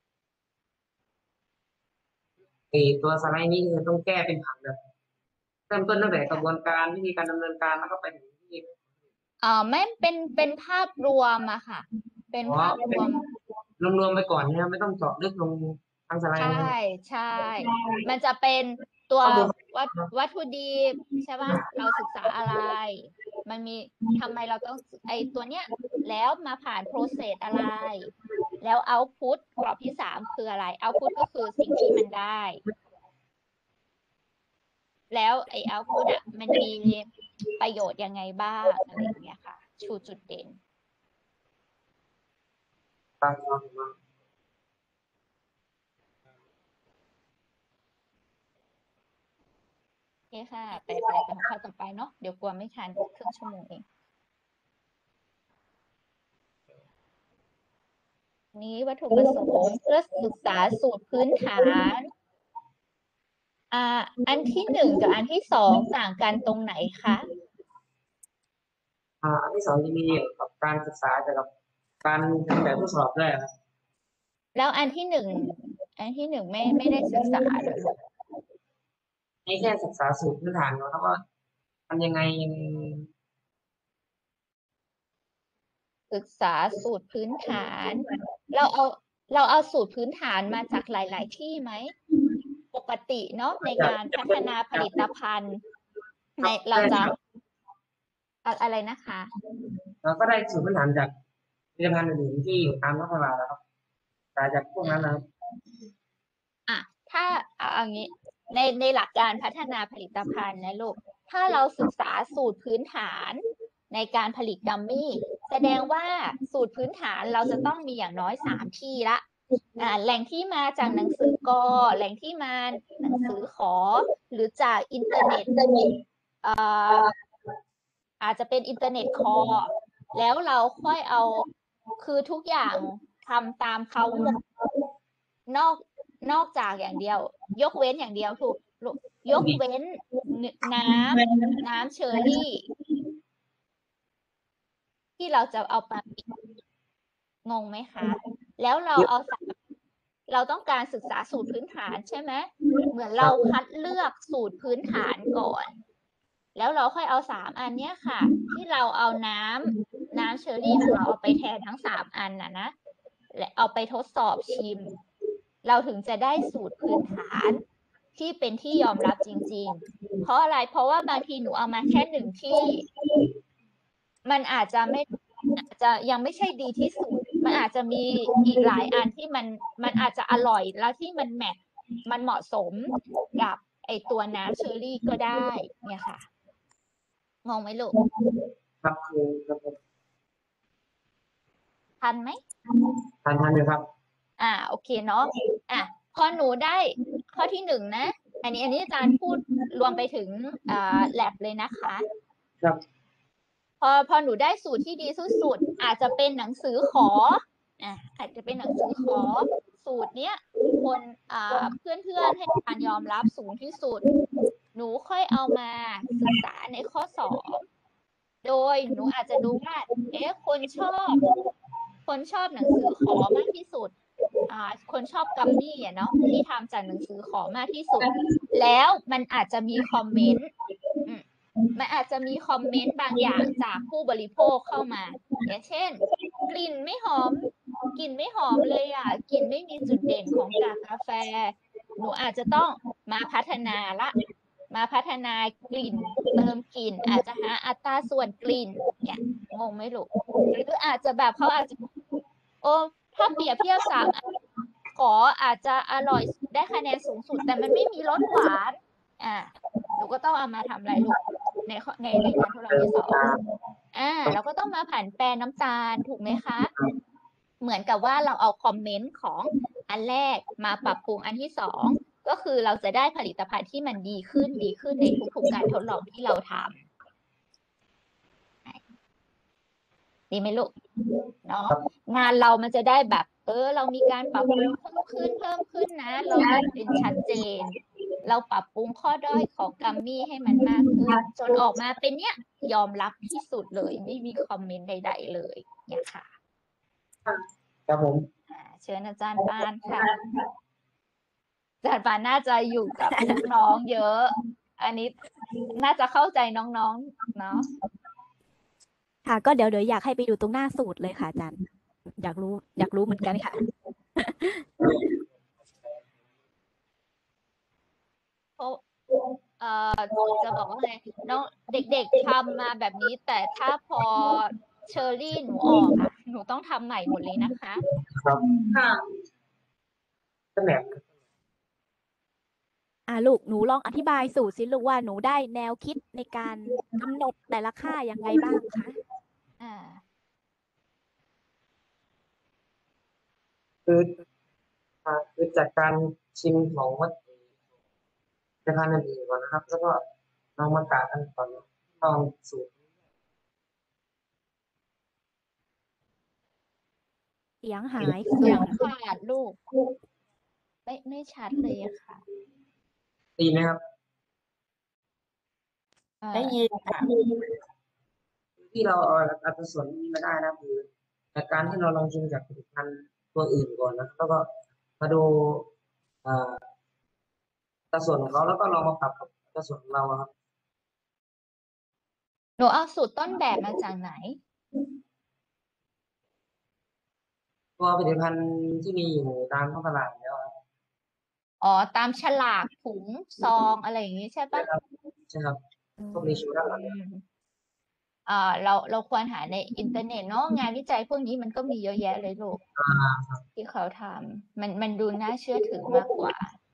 ไอ้ตัวสไลด์นี้คือต้องแก้เป็นผังแบบเริ่มต้นตั้งแต่กระบวนการวิธีการดำเนินการแล้วก็ไปถึงที่เอ่อไม่เป็นเป็นภาพรวมอะค่ะ เป็นภาพรวมรวมๆไปก่อนเนี่ยไม่ต้องเจาะลึกลงทั้งสไลด์ใช่เลยใช่ มันจะเป็นตัวข้อมูลวัตวัตถุดิบใช่ป่ะเราศึกษาอะไร มันมีทำไมเราต้องไอตัวเนี้ย แล้วมาผ่านโปรเซสอะไร แล้วเอาพุตกรอบที่สามคืออะไรเอาพุตก็คือสิ่งที่มันได้ แล้วไอเอาพุตอ่ะมันมีประโยชน์ยังไงบ้างอะไรอย่างเงี้ยค่ะ ชูจุดเด่นตั้งมาโอเคค่ะ ไปไปไปหัวข้อต่อไปเนาะ เดี๋ยวกลัวไม่ทันครึ่งชั่วโมงเอง นี้วัตถุประสงค์เพื่อศึกษาสูตรพื้นฐาน อ่า อันที่หนึ่งกับอันที่สองต่างกันตรงไหนคะอ่าอันที่สองจะมีเกี่ยวกับการศึกษาเกี่ยวกับการทำแบบทดสอบด้วยครับแล้วอันที่หนึ่ง อันที่หนึ่งไม่ไม่ได้ศึกษาเหรอลูกนี่แค่ศึกษาสูตรพื้นฐานเนาะแล้วก็ทำยังไงยังศึกษาสูตรพื้นฐาน เราเอาเราเอาสูตรพื้นฐานมาจากหลาย ๆ ที่ไหม ปกติเนาะในการพัฒนาผลิตภัณฑ์ ในเราจะอะอะไรนะคะเราก็ได้สูตรพื้นฐานจากผลิตภัณฑ์อื่นๆที่อยู่ตามท้องตลาดแล้วครับแต่จากพวกนั้นนะครับอ่ะถ้าเอาอย่างนี้ในในหลักการพัฒนาผลิตภัณฑ์นะลูกถ้าเราศึกษาสูตรพื้นฐานในการผลิตกัมมี่แสดงว่าสูตรพื้นฐานเราจะต้องมีอย่างน้อยสามที่ละอ่าแหล่งที่มาจากหนังสือกอแหล่งที่มาหนังสือขอ หรือจากอินเทอร์เน็ตเอ่ออาจจะเป็นอินเทอร์เน็ตคอแล้วเราค่อยเอาคือทุกอย่างทำตามเขาหมดนอกนอกจากอย่างเดียว ยกเว้นอย่างเดียวถูกลูกยกเว้นน้ำน้ำเชอร์รี่ ที่เราจะเอามาปิดงงไหมคะ แล้วเราเอาสามเราต้องการศึกษาสูตรพื้นฐานใช่ไหมเหมือนเราคัดเลือกสูตรพื้นฐานก่อน แล้วเราค่อยเอาสามอันเนี้ยค่ะ ที่เราเอาน้ำน้ำเชอร์รี่ของเราเอาไปแทนทั้งสามอันน่ะนะและเอาไปทดสอบชิม เราถึงจะได้สูตรพื้นฐานที่เป็นที่ยอมรับจริงๆ เพราะอะไรเพราะว่าบางทีหนูเอามาแค่หนึ่งที่ มันอาจจะไม่อาจจะยังไม่ใช่ดีที่สุด มันอาจจะมีอีกหลายอันที่มันมันอาจจะอร่อยแล้วที่มันแมทมันเหมาะสมกับไอตัวน้ำเชอร์รี่ก็ได้เนี่ยค่ะงงไหมลูกครับคือครับผมทันไหมทันทันเลยครับอ่าโอเคเนาะอ่ะพอหนูได้ข้อที่หนึ่งนะ อันนี้อันนี้อาจารย์พูดรวมไปถึงอ่าแลบเลยนะคะครับพอพอหนูได้สูตรที่ดีสุดๆอาจจะเป็นหนังสือขออ่ะอาจจะเป็นหนังสือขอ สูตรเนี้ยคนอ่าเพื่อนๆให้การยอมรับสูงที่สุด หนูค่อยเอามาศึกษาในข้อสอบโดยหนูอาจจะดูว่าเอ๊ะคนชอบ คนชอบหนังสือขอมากที่สุดอ่าคนชอบกัมมี่อ่ะเนาะที่ทำจากหนังสือขอมากที่สุด แล้วมันอาจจะมีคอมเมนต์อืมมันอาจจะมีคอมเมนต์บางอย่างจากผู้บริโภคเข้ามา อย่างเช่น กลิ่นไม่หอมกลิ่นไม่หอมเลยอ่ะกลิ่นไม่มีจุดเด่นของกากกาแฟ หนูอาจจะต้องมาพัฒนาละ มาพัฒนากลิ่นเติมกลิ่น อาจจะหาอัตราส่วนกลิ่นเนี่ยงงไหมลูกหรืออาจจะแบบเขาอาจจะโอ้ถ้าเปรียบเทียบสามอันขออาจจะอร่อยได้คะแนนสูงสุด แต่มันไม่มีรสหวานอ่าหนูก็ต้องเอามาทำอะไรลูกในข้อในในการทดลองที่สองอ่าเราก็ต้องมาผันแปรน้ำตาลถูกไหมคะ เหมือนกับว่าเราเอาคอมเมนต์ของอันแรกมาปรับปรุงอันที่สองก็คือเราจะได้ผลิตภัณฑ์ที่มันดีขึ้นดีขึ้นในทุกๆการทดลองที่เราทำดีไหมลูกเนาะงานเรามันจะได้แบบ เออ เรามีการปรับปรุงเพิ่มขึ้นเพิ่มขึ้นนะ เราเห็นเป็นชัดเจน เราปรับปรุงข้อด้อยของกัมมี่ให้มันมากขึ้นจนออกมาเป็นเนี้ยยอมรับที่สุดเลยไม่มีคอมเมนต์ใดๆเลยเนี่ยค่ะครับผมอ่าเชิญอาจารย์ปานค่ะ อาจารย์ปานน่าจะอยู่กับน้องๆเยอะ อันนี้น่าจะเข้าใจน้องๆเนาะค่ะ ก็เดี๋ยวเดี๋ยวอยากให้ไปดูตรงหน้าสูตรเลยค่ะอาจารย์ อยากรู้อยากรู้เหมือนกันค่ะเพราะเอ่อจะบอกว่าไงน้องเด็กๆทำมาแบบนี้ แต่ถ้าพอเชอรี่หนูออกอ่ะ หนูต้องทำใหม่หมดเลยนะคะครับค่ะก็แบบอ่าลูกหนูลองอธิบายสูตรสิลูกว่าหนูได้แนวคิดในการกำหนดแต่ละค่ายังไงบ้างคะอ่าคืออ่าคือจากการชิมของวัตถุจะทานอันอื่นก่อนนะครับ แล้วก็ลองมากะกันก่อนลองสูตรเสียงหายเสียงขาดลูก ไม่ไม่ชัดเลยอะค่ะดีไหมครับเอ่อได้ยินค่ะที่เราเอาอัตราส่วนนี้มาได้นะคือจากการที่เราลองชิมจากผลิตภัณฑ์ตัวอื่นก่อนนะแล้วก็มาดูเอ่ออัตราส่วนของเขาแล้วก็ลองมาปรับกับอัตราส่วนของเราอะครับหนูเอาสูตรต้นแบบมาจากไหนตัวผลิตภัณฑ์ที่มีอยู่ตามท้องตลาดแล้วครับอ๋อ ตามฉลากถุงซองอะไรอย่างนี้ใช่ปะใช่ครับพวกนี้ชูด้านหลังอืมอ่าเราเราควรหาในอินเทอร์เน็ตเนาะงานวิจัยพวกนี้มันก็มีเยอะแยะเลยลูกอ่าครับที่เขาทำมันมันดูน่าเชื่อถือมากกว่า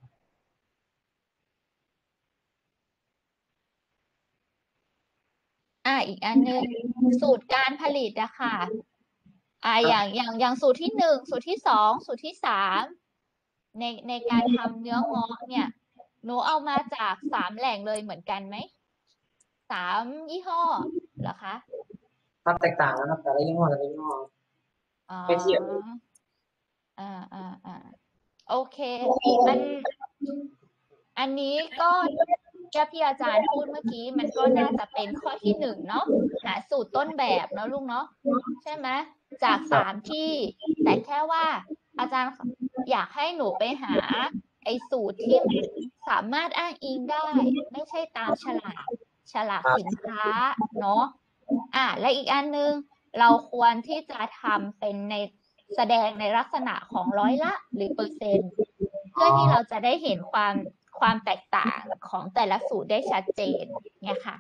อ่าอีกอันหนึงสูตรการผลิตอะค่ะ อ่าอย่างอย่างอย่างสูตรที่หนึ่งสูตรที่สองสูตรที่สามในในการทำเนื้อเงาะเนี่ย หนูเอามาจากสามแหล่งเลยเหมือนกันไหมสามยี่ห้อเหรอคะครับแตกต่างนะครับแต่ละยี่ห้อแต่ละยี่ห้ออ๋อไม่เทียบอ่าอ่าอ่าโอเคอันอันนี้ก็ที่อาจารย์พูดเมื่อกี้มันก็น่าจะเป็นข้อที่หนึ่งเนาะหาสูตรต้นแบบเนาะลูกเนาะใช่ไหมจากสามที่ แต่แค่ว่าอาจารย์อยากให้หนูไปหาไอ้สูตรที่มันสามารถอ้างอิงได้ ไม่ใช่ตามฉลากฉลากสินค้าเนาะอ่ะและอีกอันนึงเราควรที่จะทำเป็นในแสดงในลักษณะของร้อยละหรือเปอร์เซ็นต์ เพื่อที่เราจะได้เห็นความความแตกต่างของแต่ละสูตรได้ชัดเจนเนี่ยค่ะ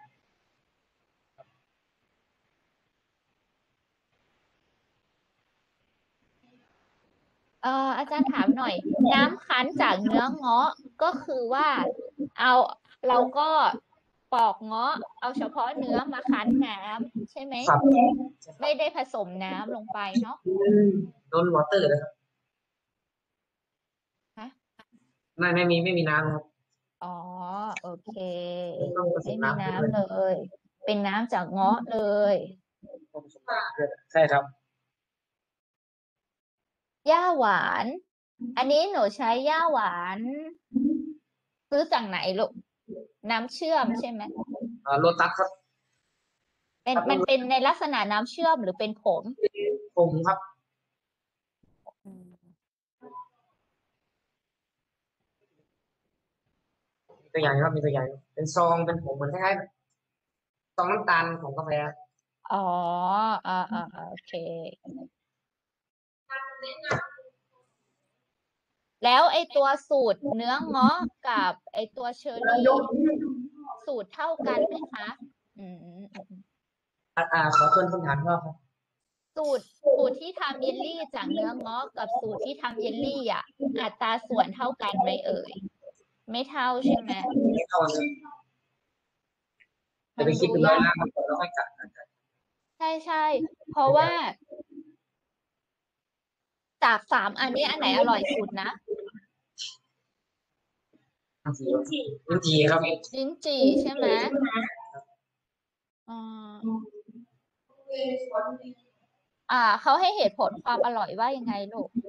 เอ่ออาจารย์ถามหน่อย น้ำคั้นจากเนื้อเงาะก็คือว่าเอาเราก็ปอกเงาะเอาเฉพาะเนื้อมาคั้นน้ำใช่ไหมครับไม่ได้ผสมน้ำลงไปเนาะโดนวอเตอร์เลยครับฮะไม่ไม่มีไม่มีน้ำครับอ๋อโอเคไม่ต้องผสไม่มมีน้ำน้ำเลย เป็นน้ำจากเงาะเลยต้องผสมน้ำด้วยใช่ครับหญ้าหวาน อันนี้หนูใช้หญ้าหวาน ซื้อจากไหนลูก น้ำเชื่อมใช่ไหมอ่าโลตัสครับเป็นครับมันเป็นในลักษณะน้ำเชื่อมหรือเป็นผงผมครับอืมมีตัวอย่างครับมีตัวอย่างเป็นซองเป็นผงเหมือนคล้ายๆซองน้ำตาลของกาแฟอ๋ออ่าอ่าอ่าโอเค แล้วไอตัวสูตรเนื้อเงาะกับไอตัวเชอร์รี่ สูตรเท่ากันไหมคะ อืมอืมอืมอ่าอ่าขอทวนคำถามรอบครับสูตรสูตรที่ทำเยลลี่จากเนื้อเงาะกับสูตรที่ทำเยลลี่อ่ะ อัตราส่วนเท่ากันไหมเอ่ย ไม่เท่าใช่ไหมไม่เท่ากันครับมัจะนไปคิดดูเป็นร้อยยากล้านครับแล้วค่อยกลับกันใช่ใช่เพราะว่า จากสามอันนี้อันไหนอร่อยสุดนะลิ้นจี่ลิ้นจี่ครับลิ้นจี่ใช่ไหมอ่าอ่าเขาให้เหตุผลความอร่อยว่ายังไงลูก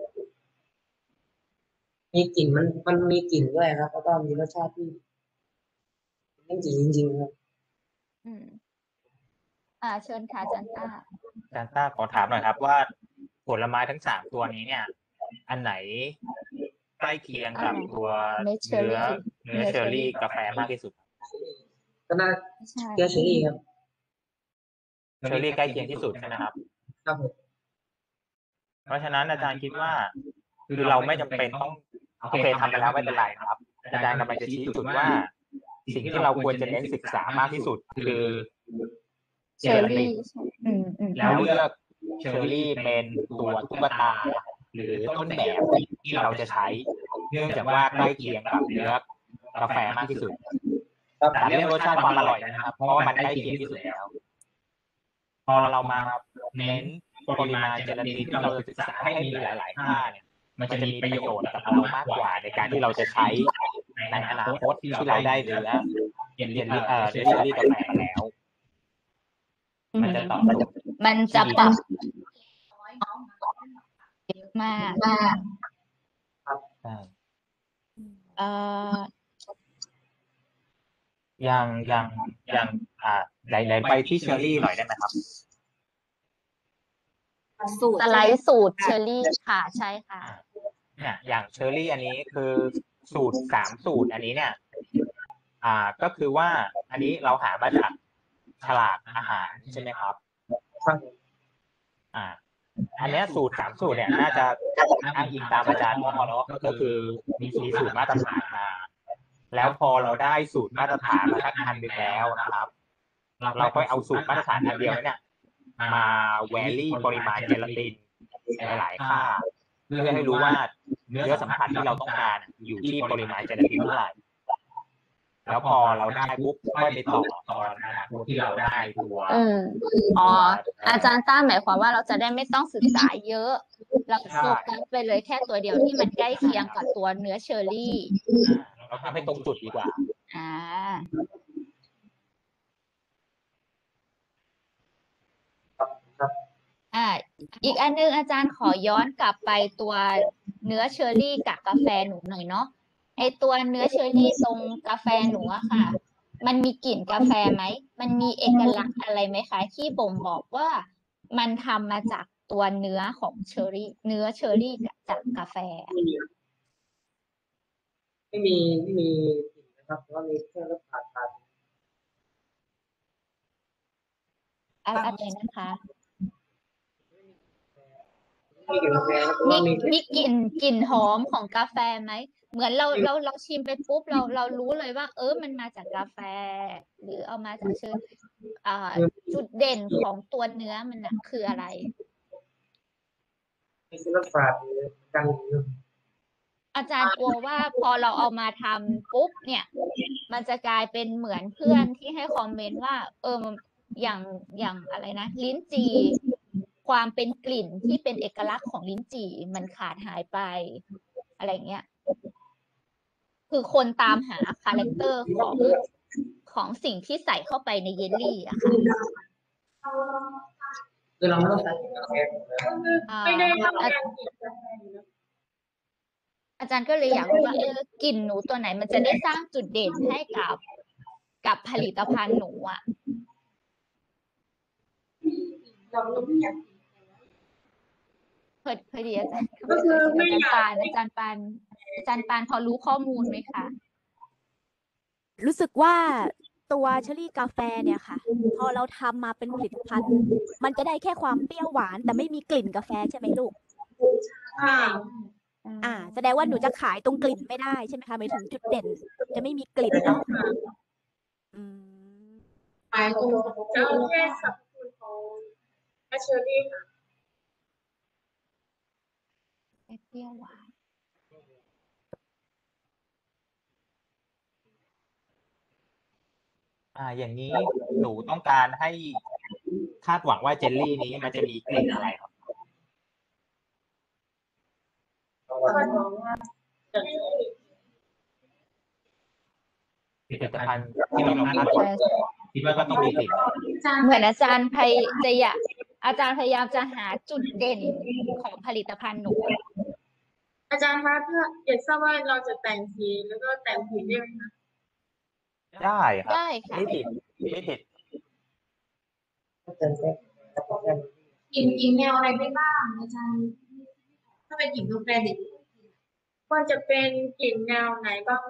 มีกลิ่นมันมันมีกลิ่นด้วยครับแล้วก็มีรสชาติที่ลิ้นจี่จริงๆครับอืม อ่า เชิญค่ะจันต้าอาจารย์ต้าขอถามหน่อยครับว่าผลไม้ทั้งสามตัวนี้เนี่ย อันไหนใกล้เคียงกับอันไหนตัวเม็ดเชอร์เนื้อรี่เนื้อเชอร์รี่กาแฟมากที่สุดก็น่าไม่ใช่เกลือเชอรี่ครับเชอร์รี่ใกล้เคียงที่สุดใช่ไหมครับครับผมเพราะฉะนั้นอาจารย์คิดว่า คือเราไม่จำเป็นต้องโอเคทำไปแล้วไม่เป็นไรครับ อาจารย์กำลังจะชี้จุดว่า สิ่งที่เราควรจะเน้นศึกษามากที่สุดคือเชอร์รี่ใช่อืมอืมแล้วเลือกเชอร์รี่เป็นตัวตุ๊กตา หรือต้นแบบที่เราจะใช้ เนื่องจากว่าใกล้เคียงกับเนื้อกาแฟมากที่สุดครับแต่เรื่องรสชาติความอร่อยนะครับ เพราะว่ามันใกล้เคียงที่สุดแล้ว พอเรามาเน้นปริมาณเจลาตินที่เราศึกษาให้มีหลาย ๆ ค่าเนี่ย มันจะมีประโยชน์กับเรามากกว่าในการที่เราจะใช้ในอนาคตที่เราได้เนื้อเยลลี่เอ่อเนื้อเชอร์รี่กาแฟแล้ว มันจะตอบโจทย์มันจะปรับเยอะมากใช่เอ่อยังยังยังอ่าไหนไหนไปที่เชอร์รี่หน่อยได้ไหมครับสูตสรไลด์สูตรเชอร์รี่ค่ะใช่ค่ะเนี่ยอย่างเชอร์รี่อันนี้คือสูตรสามสูตรอันนี้เนี่ย อ่าก็คือว่าอันนี้เราหามาจากฉลากอาหารใช่ไหมครับครับอ่า อันเนี้ยสูตรสามสูตรเนี่ยน่าจะอ้างอิงตามอาจารย์พ่อเนาะก็คือมีมีสูตรมาตรฐานมา แล้วพอเราได้สูตรมาตรฐานมาสักอันหนึ่งแล้วนะครับ เราก็เอาสูตรมาตรฐานอันเดียวเนี่ยมาแวรี่ปริมาณเจลาตินในหลายค่า เพื่อให้รู้ว่าเนื้อสัมผัสที่เราต้องการอยู่ที่ปริมาณเจลาตินเท่าไหร่แล้วพอเราได้ปุ๊บค่อยไปต่อตอนอนาคตที่เราได้ตัวอืมอ๋อ อาจารย์ต้าหมายความว่าเราจะได้ไม่ต้องศึกษาเยอะ เราโฟกัสไปเลยแค่ตัวเดียวที่มันใกล้เคียงกับตัวเนื้อเชอร์รี่เราทำให้ตรงจุดดีกว่าอ่าครับอ่าอีกอันนึงอาจารย์ขอย้อนกลับไปตัวเนื้อเชอร์รี่กับกาแฟหนูหน่อยเนาะไอตัวเนื้อเชอร์รี่ตรงกาแฟหนูอะค่ะ มันมีกลิ่นกาแฟไหมมันมีเอกลักษณ์อะไรไหมคะที่บ่งบอกว่ามันทำมาจากตัวเนื้อของเชอร์รี่เนื้อเชอร์รี่จากกาแฟไม่มีไม่มีกลิ่นนะครับเพราะว่ามีแค่รสชาติอะไรนะคะไม่มีกลิ่นกาแฟนะเพราะมีว่ามีมีกลิ่นกลิ่นหอมของกาแฟไหมเหมือนเราเราเราชิมไปปุ๊บเราเรารู้เลยว่า เออมันมาจากกาแฟ หรือเอามาจากเชอร์อ่าจุดเด่นของตัวเนื้อมันน่ะคืออะไรมีรสชาติกันอาจารย์กลัวว่าพอเราเอามาทำปุ๊บเนี่ย มันจะกลายเป็นเหมือนเพื่อนที่ให้คอมเมนต์ว่า เอออย่างอย่างอะไรนะ ลิ้นจี่ความเป็นกลิ่นที่เป็นเอกลักษณ์ของลิ้นจี่มันขาดหายไปอะไรเงี้ยคือคนตามหาคาแรคเตอร์ของของสิ่งที่ใส่เข้าไปในเยลลี่อะค่ะคือเราไม่ต้องการกลิ่นกาแฟอ่าไม่ได้ต้องอาการกินกาแฟอยู่แล้วอาจารย์ก็เลยอยากรู้ว่าเออกลิ่นหนูตัวไหนมันจะได้สร้างจุดเด่นให้กับกับผลิตภัณฑ์หนูอ่ะเราไม่อยากกินพอพอดีอาจารย์ก็คือไม่อาจารย์อยากปานอาจารย์ปานอาจารย์ปานพอรู้ข้อมูลไหมคะรู้สึกว่าตัวเชอรี่กาแฟเนี่ยค่ะ พอเราทำมาเป็นผลิตภัณฑ์ มันจะได้แค่ความเปรี้ยวหวาน แต่ไม่มีกลิ่นกาแฟใช่ไหมลูกค่ะอ่า แสดงว่าหนูจะขายตรงกลิ่นไม่ได้ใช่ไหมคะหมายถึงจุดเด่น จะไม่มีกลิ่นเนาะอืมขายตรงจะเอาแค่สรรพคุณของเชอร์รี่ค่ะเปรี้ยวหวานอ่า อย่างนี้หนูต้องการให้คาดหวังว่าเจลลี่นี้มันจะมีกลิ่นอะไรครับ ผลิตภัณฑ์ที่เราคาดหวังคิดว่าก็ต้องมีกลิ่นเหมือนอาจารย์พยจะอยากอาจารย์พยายามจะหาจุดเด่นของผลิตภัณฑ์หนูอาจารย์คะถ้าอยากทราบว่าเราจะแต่งสีแล้วก็แต่งผิวได้ไหมคะได้ครับได้ค่ะไม่ผิดไม่ผิดกินกินแนวอะไรได้บ้างอาจารย์ถ้าเป็นกลิ่นกาแฟเด็กควรจะเป็นกลิ่นแนวไหนบ้าง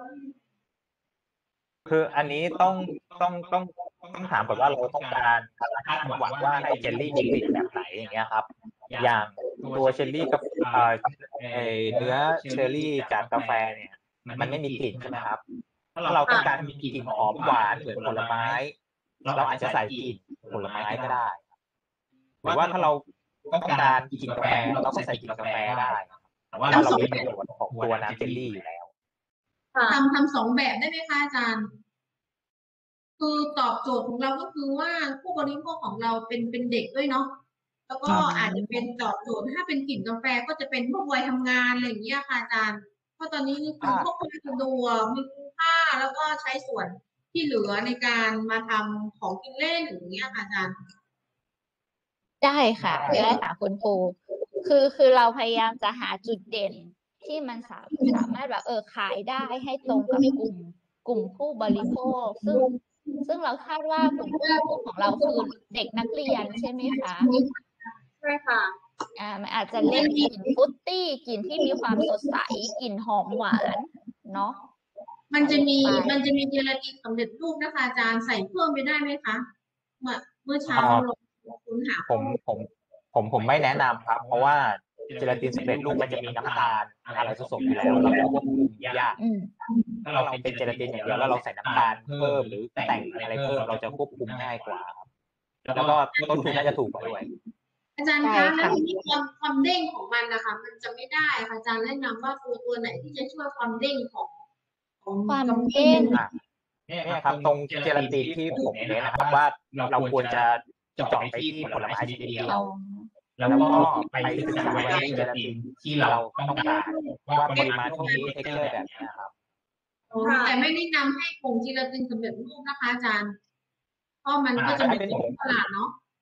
คืออันนี้ต้องต้องต้องต้องถามก่อนว่าเราต้องการคาดหวังว่าให้เจลลี่มีกลิ่นแบบไหนอย่างเงี้ยครับ อย่างตัวเชอร์รี่กับเอ่อเอ่อเนื้อเชอร์รี่จากกาแฟเนี่ย มันไม่มีกลิ่นใช่ไหมครับ ถ้าเราต้องการมีกลิ่นหอมหวานเหมือนผลไม้ เราอาจจะใส่กลิ่นผลไม้ก็ได้หรือว่าถ้าเราต้องการกลิ่นกาแฟเราก็ใส่กลิ่นกาแฟได้แต่ว่าเรามีประโยชน์ของตัวน้ำเจลลี่อยู่แล้วทำทำสองแบบได้ไหมคะอาจารย์ คือตอบโจทย์ของเราก็คือว่าผู้บริโภคของเราเป็นเป็นเด็กด้วยเนาะแล้วก็อาจจะเป็นตอบโจทย์ถ้าเป็นกลิ่นกาแฟก็จะเป็นพวกวัยทำงานอะไรอย่างเงี้ยค่ะอาจารย์เพราะตอนนี้นี่คือพวกคนสะดวกมีคุณค่าแล้วก็ใช้ส่วนที่เหลือในการมาทำของกินเล่นอย่างเงี้ยค่ะอาจารย์ได้ค่ะได้ค่ะคุณครูคือคือเราพยายามจะหาจุดเด่นที่มันสาสามารถแบบเออขายได้ให้ตรงกับกลุ่มกลุ่มผู้บริโภค ซึ่งซึ่งเราคาดว่ากลุ่มผู้บริโภคของเราคือเด็กนักเรียนใช่ไหมคะใช่ค่ะอ่ามันอาจจะเล่นกลิ่นฟรุตตี้กลิ่นที่มีความสดใสกลิ่นหอมหวานเนาะมันจะมีไปมันจะมีเจลาตินสำเร็จรูปนะคะอาจารย์ใส่เพิ่มไปได้ไหมคะเมื่อเมื่อเช้าอ๋อเราค้นหาผมผมผมผมไม่แนะนำครับ เพราะว่าเจลาตินสำเร็จรูปมันจะมีน้ำตาลอะไรผสมอยู่แล้วเราควบคุมยากอืมถ้าเราเป็นเจลาตินอย่างเดียวแล้วเราใส่น้ำตาลเพิ่มหรือแต่งอะไรเพิ่มเราจะควบคุมง่ายกว่าครับแล้วก็ต้นทุนน่าจะถูกกว่าด้วยอาจารย์ใช่คะค่ะแล้วทีนี้ความความเด้งของมันนะคะ มันจะไม่ได้ค่ะอาจารย์แนะนำว่าตัวตัวไหนที่จะช่วยความเด้งของของความกาแฟเด้งอ่ะเนี่ยครับตรงเจลาตินที่ผมเน้นนะครับว่าเราควรจะเจาะไปที่ผลไม้ชนิดเดียวเอาแล้วก็ไปศึกษาว่าเจลาตินที่เราต้องการว่าปริมาณเท่านี้เทคเจอร์แบบนี้ครับแต่ไม่แนะนำให้ผงเจลาตินสำเร็จรูปนะคะอาจารย์เพราะมันก็จะอ่ามีถ้าเป็นผงตลาดเนาะ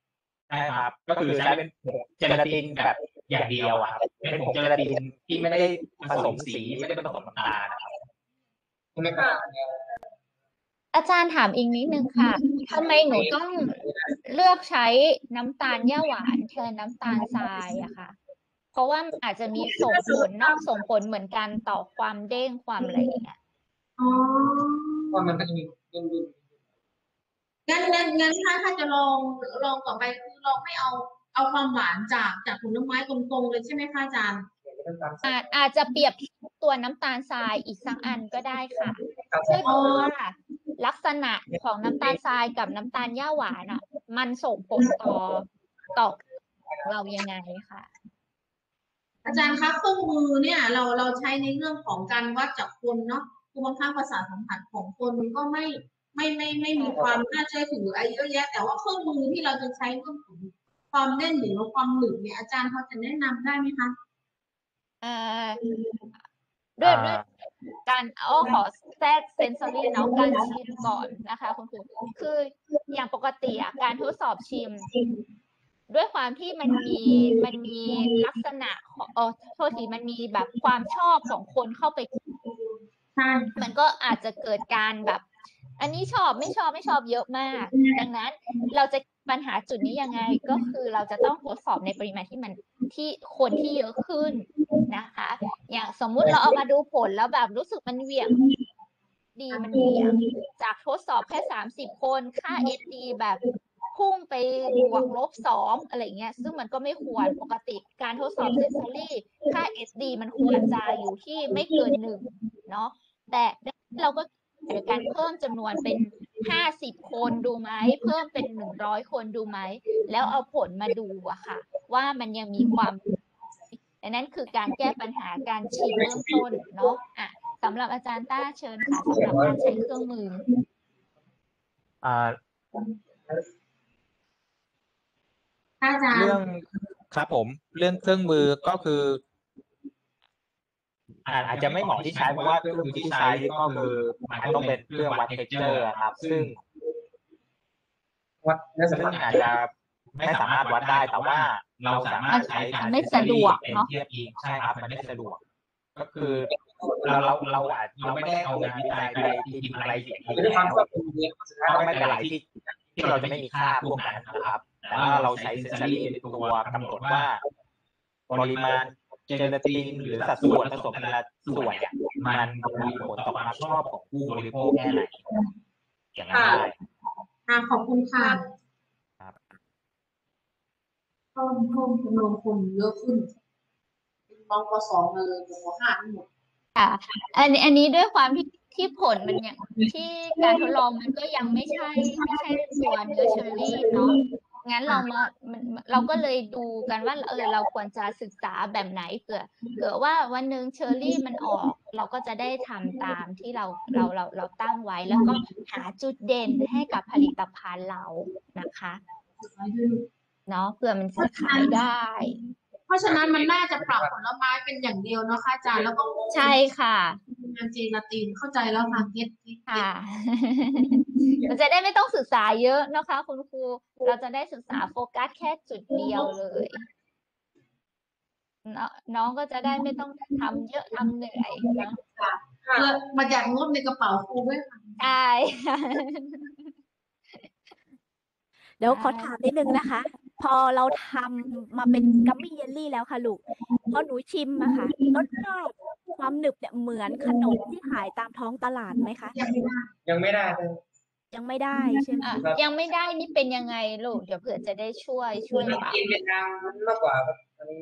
ใช่ครับ ก็คือใช้เป็นผงเจลาตินแบบอย่างเดียวอะครับเป็นผงเจลาตินที่ไม่ได้ผสมสีไม่ได้ผสมน้ำตาลนะครับใช่ไหมครับอาจารย์ถามอีกนิดนึงค่ะทำไมหนูต้องเลือกใช้น้ำตาลย่าหวานแทนน้ำตาลทรายอะค่ะ เพราะว่าอาจจะมีส่งผลเนาะส่งผลเหมือนกันต่อความเด้งความอะไรอย่างเงี้ยอ๋อเพราะมันก็จะมีดุนดุนงั้นงั้นงั้นถ้าถ้าจะลองลองต่อไปคือลองไม่เอาเอาความหวานจากจากผลไม้ตรงๆเลยใช่ไหมคะอาจารย์อาจอาจจะเปรียบตัวน้ำตาลทรายอีกสักอันก็ได้ค่ะด้วยเพราะว่าลักษณะของน้ำตาลทรายกับน้ำตาลย่าหวานอ่ะ มันส่งผลต่อต่อเรายังไงค่ะอาจารย์คะเครื่องมือเนี่ยเราเราใช้ในเรื่องของการวัดจากคนเนาะคือบางครั้งประสาทสัมผัสของคนมันก็ไม่ไม่ไม่ไม่มีความน่าเชื่อถืออะไรเยอะแยะแต่ว่าเครื่องมือที่เราจะใช้เรื่องของความเด่นหรือว่าความหนึบเนี่ยอาจารย์เขาจะแนะนำได้ไหมคะเอ่อด้วยด้วยการอ้อขอแทรกเซนซอรี่เนาะการชิมก่อนนะคะคุณครูคืออย่างปกติอ่ะการทดสอบชิม ด้วยความที่มันมีมันมีลักษณะของเออโทษทีมันมีแบบความชอบของคนเข้าไปใช่มันก็อาจจะเกิดการแบบ อันนี้ชอบไม่ชอบไม่ชอบเยอะมาก ดังนั้นเราจะปัญหาจุดนี้ยังไงก็คือเราจะต้องทดสอบในปริมาณที่มันที่คนที่เยอะขึ้นนะคะ อย่างสมมุติเราเอามาดูผลแล้วแบบรู้สึกมันเหวี่ยงดีมันเหวี่ยงจากทดสอบแค่สามสิบคนค่า เอส ดี แบบพุ่งไปบวกลบสองอะไรเงี้ยซึ่งมันก็ไม่ควรปกติการทดสอบเซนซอรี่ค่า เอส ดี มันควรจะอยู่ที่ไม่เกินหนึ่งเนาะแต่เราก็โดยการเพิ่มจำนวนเป็นห้าสิบคนดูไหมเพิ่มเป็นหนึ่งร้อยคนดูไหมแล้วเอาผลมาดูอะค่ะ ว่ามันยังมีความดังนั้นคือการแก้ปัญหาการชิมเบื้องต้นเนาะอ่ะสำหรับอาจารย์ต้าเชิญค่ะสำหรับการใช้เครื่องมืออ่าอาจารย์เรื่องครับผมเรื่องเครื่องมือก็คืออาอาจจะไม่เหมาะที่ใช้เพราะว่าเครื่องมือที่ใช้ก็คือมันต้องเป็นเครื่องวัดเท็กเจอร์ครับ ซึ่งวัดเนื้อสัมซึ่ผังสอาจจะไม่สามารถวัดได้แต่ว่าเราสามารถใช้การไม่สะดวกเนอะเทียบอิงใช่ครับมันไม่สะดวก ก็คือเราเราเราอาจเราไม่ได้เอางานวิจัยไปตีพิมพ์อะไรเสียทีด้วยความแล้วชอบคุณเนี่ยสุดท้ายก็เราไม่ไม่เป็เป็น นไรไรที่ที่เราจะไม่มีค่าพวกนั้นนะครับ แต่ว่าเราใช้เซนซอรี่เป็นตัวกำหนดว่า ปริมาณเจลาตินหรือสัดส่วนผสมแต่ละส่วนเนี่ยมันมีผลต่อความชอบของผู้บริโภคแค่ไหนอย่างนั้นได้ค่ะขอบคุณค่ะครับเพิ่มเพิ่มจำนวนคนเยอะขึ้นน้องปสองมาเลยปห้าทั้งหมดค่ะอันนี้อันนี้ด้วยความที่ที่ผลมันยังที่การทดลองมันก็ยังไม่ใช่ไม่ใช่ตัวเนื้อเชอร์รี่เนาะงั้นเรามามันเราก็เลยดูกันว่าเออเราควรจะศึกษาแบบไหนเผื่อเผื่อว่าวันหนึ่งเชอร์รี่มันออก เราก็จะได้ทำตามที่เราเราเราเราตั้งไว้ แล้วก็หาจุดเด่นให้กับผลิตภัณฑ์เรานะคะเนาะเผื่อมันจะขายได้เพราะฉะนั้นมันน่าจะปรับผลไม้เป็นอย่างเดียวเนาะค่ะอาจารย์แล้วก็ใช่ค่ะงานเจลาตินเข้าใจแล้วค่ะเก็ตเก็ตค่ะ มันจะได้ไม่ต้องศึกษาเยอะนะคะ คุณครู เราจะได้ศึกษาโฟกัสแค่จุดเดียวเลยเนาะน้องก็จะได้ไม่ต้องทำเยอะทำเหนื่อยเนาะเพื่อประหยัดงบในกระเป๋าครูด้วยค่ะใช่เดี๋ยวขอถามนิดนึงนะคะ พอเราทำมาเป็นกัมมี่เยลลี่แล้วค่ะลูกพอหนูชิมอะค่ะรสชาติความหนึบเนี่ยเหมือนขนมที่ขายตามท้องตลาดไหมคะยังไม่ได้เลยยังไม่ได้ใช่ไหมอ่ะยังไม่ได้นี่เป็นยังไงลูก เดี๋ยวเผื่อจะได้ช่วยช่วยมันปรับกินเป็นทางมากกว่าครับอันนี้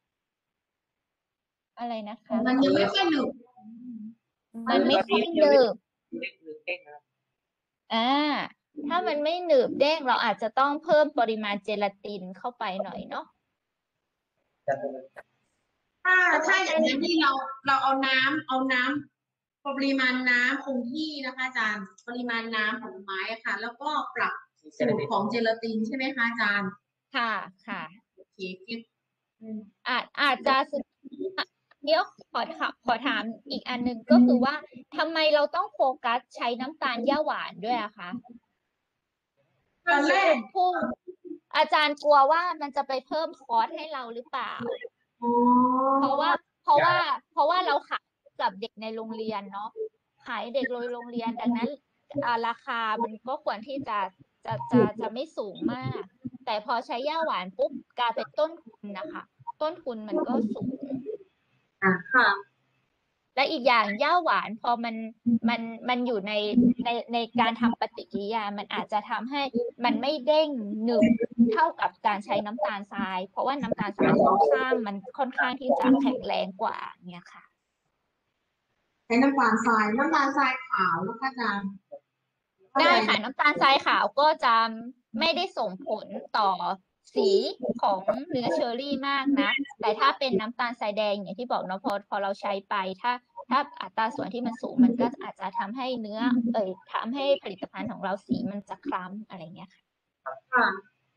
อะไรนะคะมันยังไม่ค่อยหนึบมันไม่ค่อยหนึบเล็กหรือเล็กนะครับอ่า ถ้ามันไม่หนึบเด้งเราอาจจะต้องเพิ่มปริมาณเจลาตินเข้าไปหน่อยเนาะจะเป็นถ้าถ้าอย่างนั้นที่เราเราเอาน้ำเอาน้ำปริมาณน้ำคงที่นะคะอาจารย์ ปริมาณน้ำผลไม้อะค่ะ แล้วก็ปรับสูตรของเจลาตินใช่ไหมคะอาจารย์ค่ะค่ะโอเคเก็ตอืมอาจอาจจะศึกเดี๋ยวขอถามขอถามอีกอันหนึ่งก็คือว่าทำไมเราต้องโฟกัสใช้น้ำตาลย่าหวานด้วยอะคะตอนแรกกลุ่มผู้อาจารย์กลัวว่ามันจะไปเพิ่มคอร์สให้เราหรือเปล่าอ๋อเพราะว่า เพราะว่า เพราะว่าเราขายกับเด็กในโรงเรียนเนาะขายเด็กโดยโรงเรียนดังนั้นอ่าราคามันก็ควรที่จะจะจะจะไม่สูงมาก แต่พอใช้ย่าหวานปุ๊บกลายเป็นต้นทุนนะคะ ต้นทุนมันก็สูงอ่ะค่ะและอีกอย่างย่าหวานพอมันมันมันอยู่ในในในการทำปฏิกิริยามันอาจจะทำให้มันไม่เด้งหนึบเท่ากับการใช้น้ำตาลทราย เพราะว่าน้ำตาลทรายโครงสร้างมันค่อนข้างที่จะแข็งแรงกว่าเนี่ยค่ะใช้น้ำตาลทรายน้ำตาลทรายขาวนะคะอาจารย์ได้ค่ะน้ำตาลทรายขาวก็จะไม่ได้ส่งผลต่อสีของเนื้อเชอร์รี่มากนะ แต่ถ้าเป็นน้ำตาลทรายแดงอย่างที่บอกเนาะพอพอเราใช้ไปถ้าถ้าอัตราส่วนที่มันสูงมันก็อาจจะทำให้เนื้อ เอ่ยทำให้ผลิตภัณฑ์ของเราสีมันจะคล้ำอะไรเงี้ยค่ะค่ะ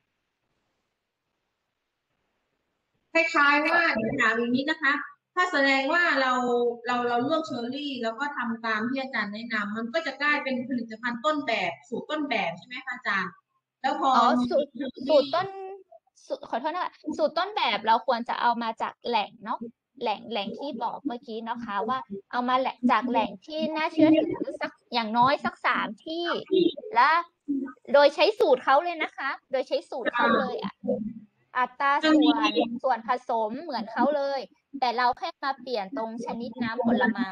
คล้ายๆว่าเดี๋ยวถามอย่างนี้นะคะ ถ้าแสดงว่าเราเราเราเลือกเชอร์รี่ แล้วก็ทำตามที่อาจารย์แนะนำมันก็จะกลายเป็นผลิตภัณฑ์ต้นแบบสูตรต้นแบบใช่ไหมคะอาจารย์ แล้วพออ๋ออสูตรสูตรต้นสูตรขอโทษนะคะสูตรต้นแบบเราควรจะเอามาจากแหล่งเนาะแหล่งแหล่งที่บอกเมื่อกี้นะคะว่าเอามาแหล่งจากแหล่งที่น่าเชื่อถือสักอย่างน้อยสักสามที่ และโดยใช้สูตรเขาเลยนะคะ โดยใช้สูตรเขาเลยอะอัตราส่วนส่วนผสมเหมือนเขาเลย แต่เราแค่มาเปลี่ยนตรงชนิดน้ำผลไม้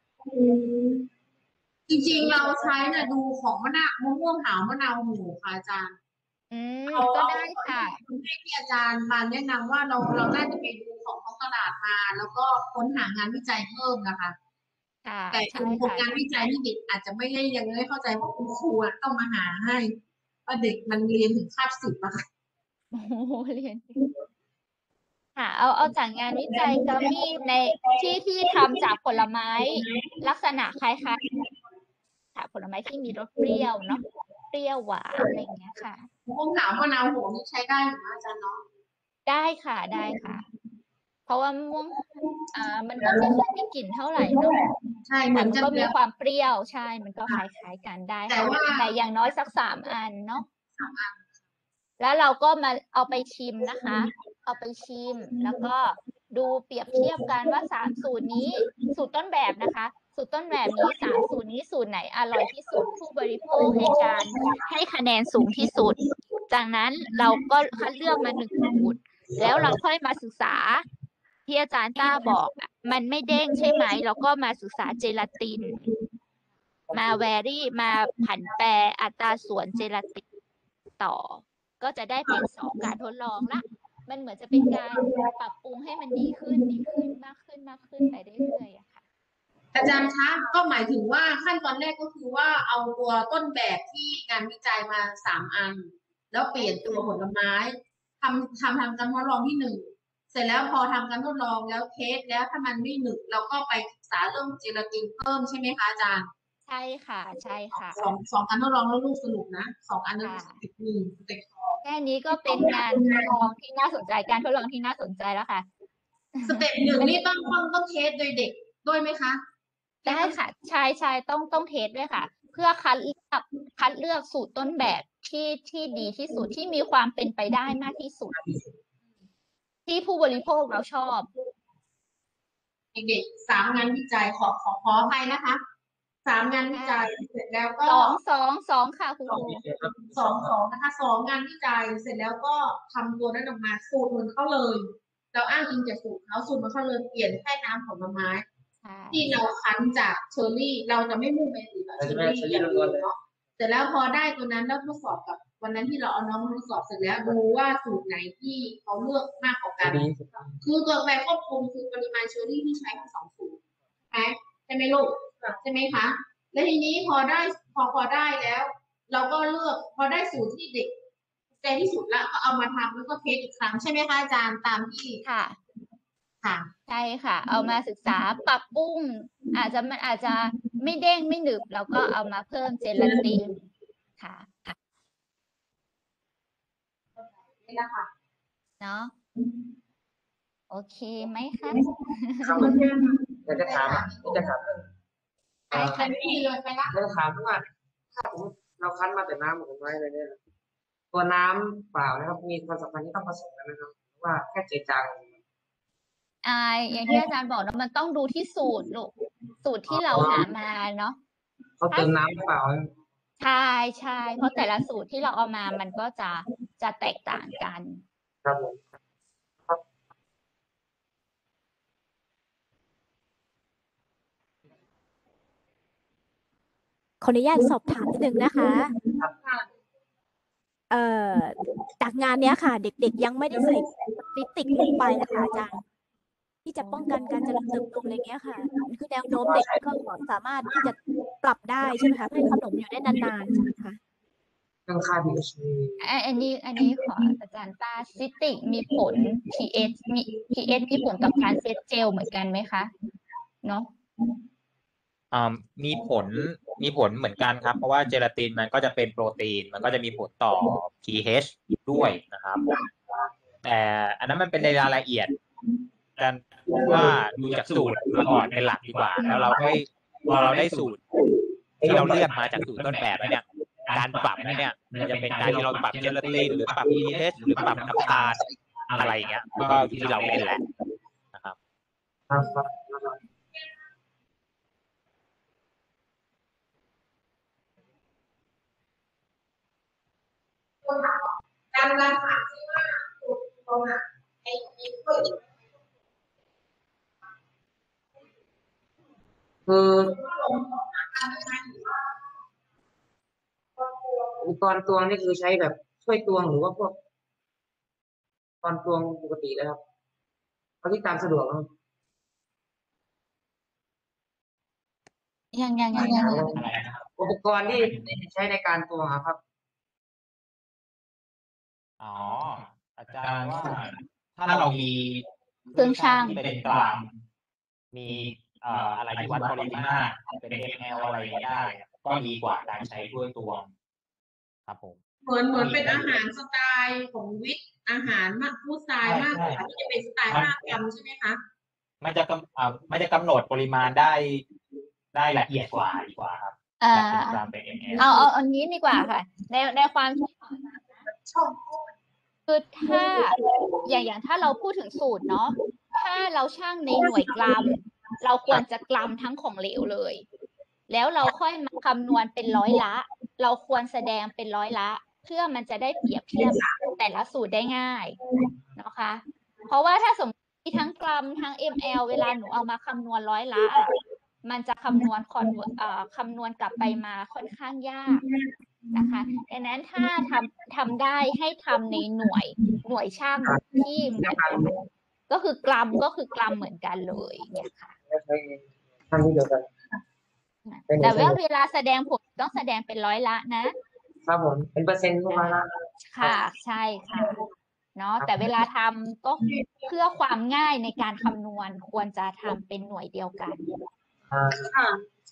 จริงๆเราใช้น่ะดูของมะนาวมะม่วงหาวมะนาวหมูค่ะอาจารย์อืมเอาก็เอาได้ค่ะให้ที่อาจารย์มาแนะนำว่าเราเราน่าจะไปดูของท้องตลาดมา แล้วก็ค้นหางานวิจัยเพิ่มนะคะค่ะแต่ใช่ผลค่ะงานวิจัยนี่เด็กอาจจะไม่ได้ยังไม่เข้าใจเพราะคุณครูอะต้องมาหาให้ว่าเด็กมันเรียนถึงคาบสิบอะค่ะโอ้โหเรียนค่ะเอาเอาจากงานวิจัยกัมมี่ในที่ที่ทำจากผลไม้ลักษณะคล้ายๆค่ะผลไม้ที่มีรสเปรี้ยวเนาะเปรี้ยวหวานอะไรอย่างเงี้ยค่ะมะม่วงหาวมะนาวโหนี่ใช้ได้ไหมอาจารย์เนาะได้ค่ะได้ค่ะ เพราะว่ามะม่วงอ่ามันก็ไม่ค่อยมีกลิ่นเท่าไหร่เนาะใช่เหมืแต่อนมันจะก็มีแบบความเปรี้ยวใช่ มันก็คล้ายๆกันได้แต่ค่ะว่าแต่อย่างน้อยสักสามอันเนาะสามอันแล้วเราก็มาเอาไปชิมนะคะ เอาไปชิม แล้วก็ดูเปรียบเทียบกันว่าสามสูตรนี้ สูตรต้นแบบนะคะ สูตรต้นแบบนี้สามสูตรนี้สูตรไหนอร่อยที่สุด ผู้บริโภคให้การให้คะแนนสูงที่สุด จากนั้นเราก็คัดเลือกมาหนึ่งสูตร แล้วเราค่อยมาศึกษา ที่อาจารย์ต้าบอกอะมันไม่เด้งใช่ไหม เราก็มาศึกษาเจลาติน มาแวรี่มาผันแปรอัตราส่วนเจลาตินต่อ ก็จะได้เป็นสองการทดลองละ มันเหมือนจะเป็นการปรับปรุงให้มันดีขึ้นดีขึ้นมากขึ้นมากขึ้นไปเรื่อยๆอะค่ะอาจารย์คะก็หมายถึงว่าขั้นตอนแรกก็คือว่าเอาตัวต้นแบบที่งานวิจัยมาสามอัน แล้วเปลี่ยนตัวผลไม้ทำทำทำการทดลองที่หนึ่งเสร็จแล้วพอทำการทดลองแล้วเทสแล้วถ้ามันไม่หนึบเราก็ไปศึกษาเรื่องเจลาตินเพิ่มใช่ไหมคะอาจารย์ใช่ค่ะ ใช่ค่ะสองสองการทดลองแล้วลูกสรุปนะสองอันนั้นค่ะสเต็ปหนึ่งสเต็ปสองแค่นี้ก็เป็นงานทดลองที่น่าสนใจการทดลองที่น่าสนใจแล้วค่ะสเต็ปหนึ่งนี่ต้องต้องต้องเทสโดยเด็กด้วยไหมคะได้ค่ะใช่ใช่ต้องต้องเทสด้วยค่ะ เพื่อคัดเลือกคัดเลือกสูตรต้นแบบที่ที่ดีที่สุดที่มีความเป็นไปได้มากที่สุด ที่ผู้บริโภคเราชอบเด็กๆสามงานวิจัยขอขอขออภัยนะคะสามงานวิจัยเสร็จแล้วก็สองสองสองค่ะคุณครูสองสองนะคะสองงานวิจัยเสร็จแล้วก็ทำตัวนั้นออกมาสูตรเหมือนเขาเลย เราอ้างอิงจากสูตรเขาสูตรเหมันเขาเลยเปลี่ยนแค่น้ำผลไม้ใช่ที่เราคั้นจากเชอร์รี่ เราจะไม่มุ่งไปถึงเชอร์รี่อย่างเดียวเนาะเสร็จแล้วพอได้ตัวนั้นแล้วทดสอบกับวันนั้นที่เราเอาน้องมาทดสอบเสร็จแล้วดูว่าสูตรไหนที่เขาเลือกมากกว่ากันดีสุดคือตัวแปรควบคุมคือปริมาณเชอร์รี่ที่ใช้ทั้งสองสูตรใช่ไหมใช่ไหมลูกใช่ไหมคะ แล้วทีนี้พอได้พอพอได้แล้ว เราก็เลือกพอได้สูตรที่เด็กใจที่สุดแล้วก็เอามาทำแล้วก็เทสอีกครั้งใช่ไหมคะอาจารย์ตามที่ค่ะค่ะใช่ค่ะ เอามาศึกษาปรับปรุงอาจจะมันอาจจะไม่เด้งไม่หนึบแล้วก็เอามาเพิ่มเจลาตินค่ะนี่แหละค่ะเนาะโอเคไหมคะครับอยากจะถามอยากจะถามเรื่องไอ้คันนี้เลยไปละอยากจะถามว่าถ้าผมเราคั้นมาแต่น้ำผลไม้อะไรเนี่ยตัวน้ำเปล่านะครับ มีความสำคัญที่ต้องผสมกันนะครับหรือว่าแค่เจือจางอ่าอย่างที่อาจารย์บอกนะมันต้องดูที่สูตรลูกสูตรที่เราหามาเนาะเขาเติมน้ำหรือเปล่าใช่ใช่เพราะแต่ละสูตรที่เราเอามามันก็จะจะแตกต่างกันครับผมขออนุญาตสอบถามนิดนึงนะคะ เอ่อจากงานเนี้ยค่ะ เด็กๆยังไม่ได้ใส่พลิสติกลงไปนะคะอาจารย์ ที่จะป้องกันการเจริญเติบโตอะไรเงี้ยค่ะคือแนวโน้มเด็กก็สามารถที่จะปรับได้ใช่ไหมคะให้ขนมอยู่ได้นานๆใช่ไหมคะเรื่องค่า พี เอชอ่ะอันนี้อันนี้ขออาจารย์ต้าซิตริกมีผล pH มี pH มีผลกับการเซตเจลเหมือนกันไหมคะเนาะอ่ามีผลมีผลเหมือนกันครับ เพราะว่าเจลาตินมันก็จะเป็นโปรตีน มันก็จะมีผลต่อ pH ด้วยนะครับ แต่อันนั้นมันเป็นในรายละเอียดกันว่าดูจากสูตรมาก่อนเป็นหลักดีกว่า แล้วเราค่อยพอเราได้สูตรที่เราเลือกมาจากสูตรต้นแบบแล้วเนี่ยการปรับนั้นเนี่ยมันจะเป็นการที่เราปรับเจลาตินหรือปรับ pH หรือปรับน้ำตาลอะไรอย่างเงี้ยก็อยู่ที่เราเล่นแหละนะครับครับครับการการถามที่ว่าตรงอ่ะไอ้ไอ้เปิดคืออุปกรณ์ตวงนี่คือใช้แบบช่วยตวงหรือว่าพวกอุปกรณ์ตวงปกติเลยครับเอาที่ตามสะดวกครับยังยังยังยังยังอุปกรณ์ที่ใช้ในการตวงอะครับอ๋ออาจารย์ว่าถ้าเรามีเครื่องช่างที่เป็นกลางมีเอ่ออะไรที่วัดปริมาตรเป็น เอ็ม แอล อะไรอย่างเงี้ยได้ ก็ดีกว่าการใช้ถ้วยตวงครับผมเหมือนเหมือนเป็นอาหารสไตล์ของวิทย์อาหารมากผู้สไตล์มากกว่าที่จะเป็นสไตล์ภาคกรรมใช่ไหมคะมันจะกำอ่ามันจะกำหนดปริมาณได้ได้ละเอียดกว่าดีกว่าครับอ่าแบบเป็นกรัมเป็น เอ็ม แอลเอาเอาอันนี้ดีกว่าค่ะ ในในความคิดคือถ้าอย่างอย่างถ้าเราพูดถึงสูตรเนาะถ้าเราชั่งในหน่วยกรัม เราควรจะกรัมทั้งของเหลวเลย แล้วเราค่อยมาคำนวณเป็นร้อยละ เราควรแสดงเป็นร้อยละ เพื่อมันจะได้เปรียบเทียบแต่ละสูตรได้ง่ายนะคะ เพราะว่าถ้าสมมติมีทั้งกรัมทั้ง เอ็ม แอล เวลาหนูเอามาคำนวณร้อยละอะมันจะคำนวณคอนเอ่อคำนวณกลับไปมาค่อนข้างยากนะคะดังนั้นถ้าทำทำได้ให้ทำในหน่วยหน่วยช่างที่เหมือนกันก็คือกรัมก็คือกรัมเหมือนกันเลยเนี่ยค่ะใช้ท่านที่เดียวกันแต่ว่าเวลาแสดงผลต้องแสดงเป็นร้อยละนะครับผมเป็นเปอร์เซ็นต์ประมาณละค่ะใช่ค่ะเนาะแต่เวลาทำก็เพื่อความง่ายในการคำนวณควรจะทำเป็นหน่วยเดียวกันอ่าค่ะ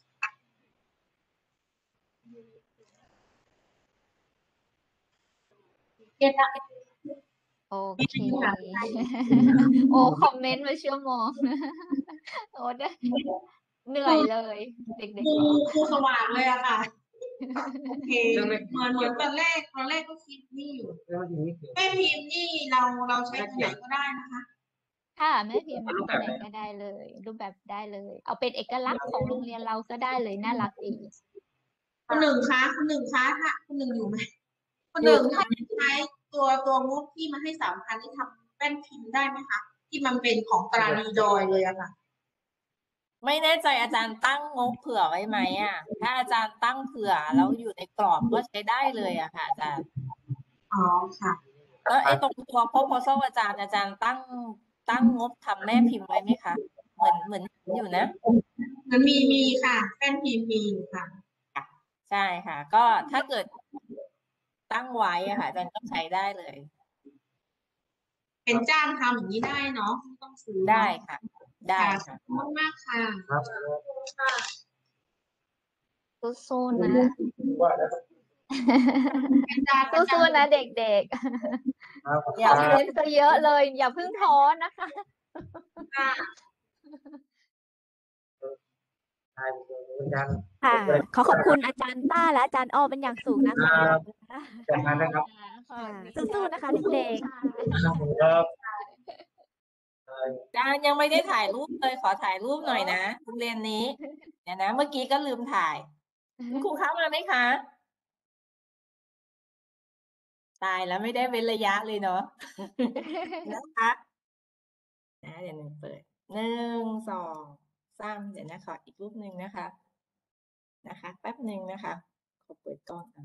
เก็ตละโอเค โอ้คอมเมนต์มาชั่วโมง โอ้ได้เหนื่อยเลยเด็กครูๆบอกครูสว่างเลยอะค่ะ โอเคเรื่องเหไม่มือนเหมือนตอนแรกตอนแรกก็คิดนี่อยู่เรื่องไม่ถึงนี่เกี่ยวแม่พิมพ์นี่เราเราใช้ตัวไหนก็ได้นะคะค่ะแม่พิมพ์ตัวไหนก็ได้เลย รูปแบบได้เลย เอาเป็นเอกลักษณ์ของโรงเรียนเราก็ได้เลยน่ารักดีคนหนึ่งคะคนหนึ่งคะถ้าคนหนึ่งอยู่ไหมคนหนึ่งถ้าจะใช้ตัวตัวงบที่มาให้สามพันที่ทำแป้นพิมพ์ได้ไหมคะ ที่มันเป็นของตราดีดอยเลยอะค่ะไม่แน่ใจอาจารย์ตั้งงบเผื่อไว้ไหมอ่ะ ถ้าอาจารย์ตั้งเผื่อแล้วอยู่ในกรอบก็ใช้ได้เลยอะค่ะอาจารย์อ๋อค่ะแล้วไอ้ตรงตัว proposal อาจารย์อาจารย์ตั้งตั้งงบทำแม่พิมพ์ไว้ไหมคะ เหมือนเหมือนอยู่นะมันมีมีค่ะแป้นพิมพ์มีอยู่ค่ะใช่ค่ะ ก็ถ้าเกิดตั้งไว้อะค่ะอาจารย์ก็ใช้ได้เลยเป็นจ้างทำอย่างนี้ได้เนาะไม่ต้องซื้อได้ค่ะ ได้ค่ะขอบคุณมากค่ะครับสู้ๆนะว่าแล้วเป็นจ้างเป็นจ้างสู้ๆนะเด็กครับๆอย่าเล่นซะเยอะเลย อย่าเพิ่งท้อนะคะค่ะใช่เป็นการค่ะ ขอขอบคุณอาจารย์ต้าและอาจารย์อ้อเป็นอย่างสูงนะคะแต่งงานนะครับค่ะสู้ๆนะคะเด็กครับผมครับอาจารย์ยังไม่ได้ถ่ายรูปเลยขอถ่ายรูปหน่อยนะโรงเรียนนี้เดี๋ยวนะเมื่อกี้ก็ลืมถ่ายคุณครูเข้ามาไหมคะ ตายแล้วไม่ได้เว้นระยะเลยเนาะ นะคะนะเดี๋ยวหนึ่งเปิดหนึ่งสองสามเดี๋ยวนะขออีกรูปหนึ่งนะคะ นะคะ แป๊บหนึ่งนะคะขอเปิดกล้องอ่ะ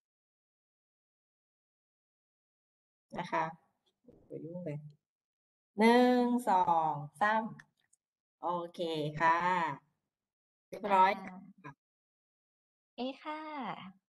นะคะเปิดยุ่งเลยหนึ่งสองสามโอเคค่ะ เรียบร้อยอ่า เอะค่ะ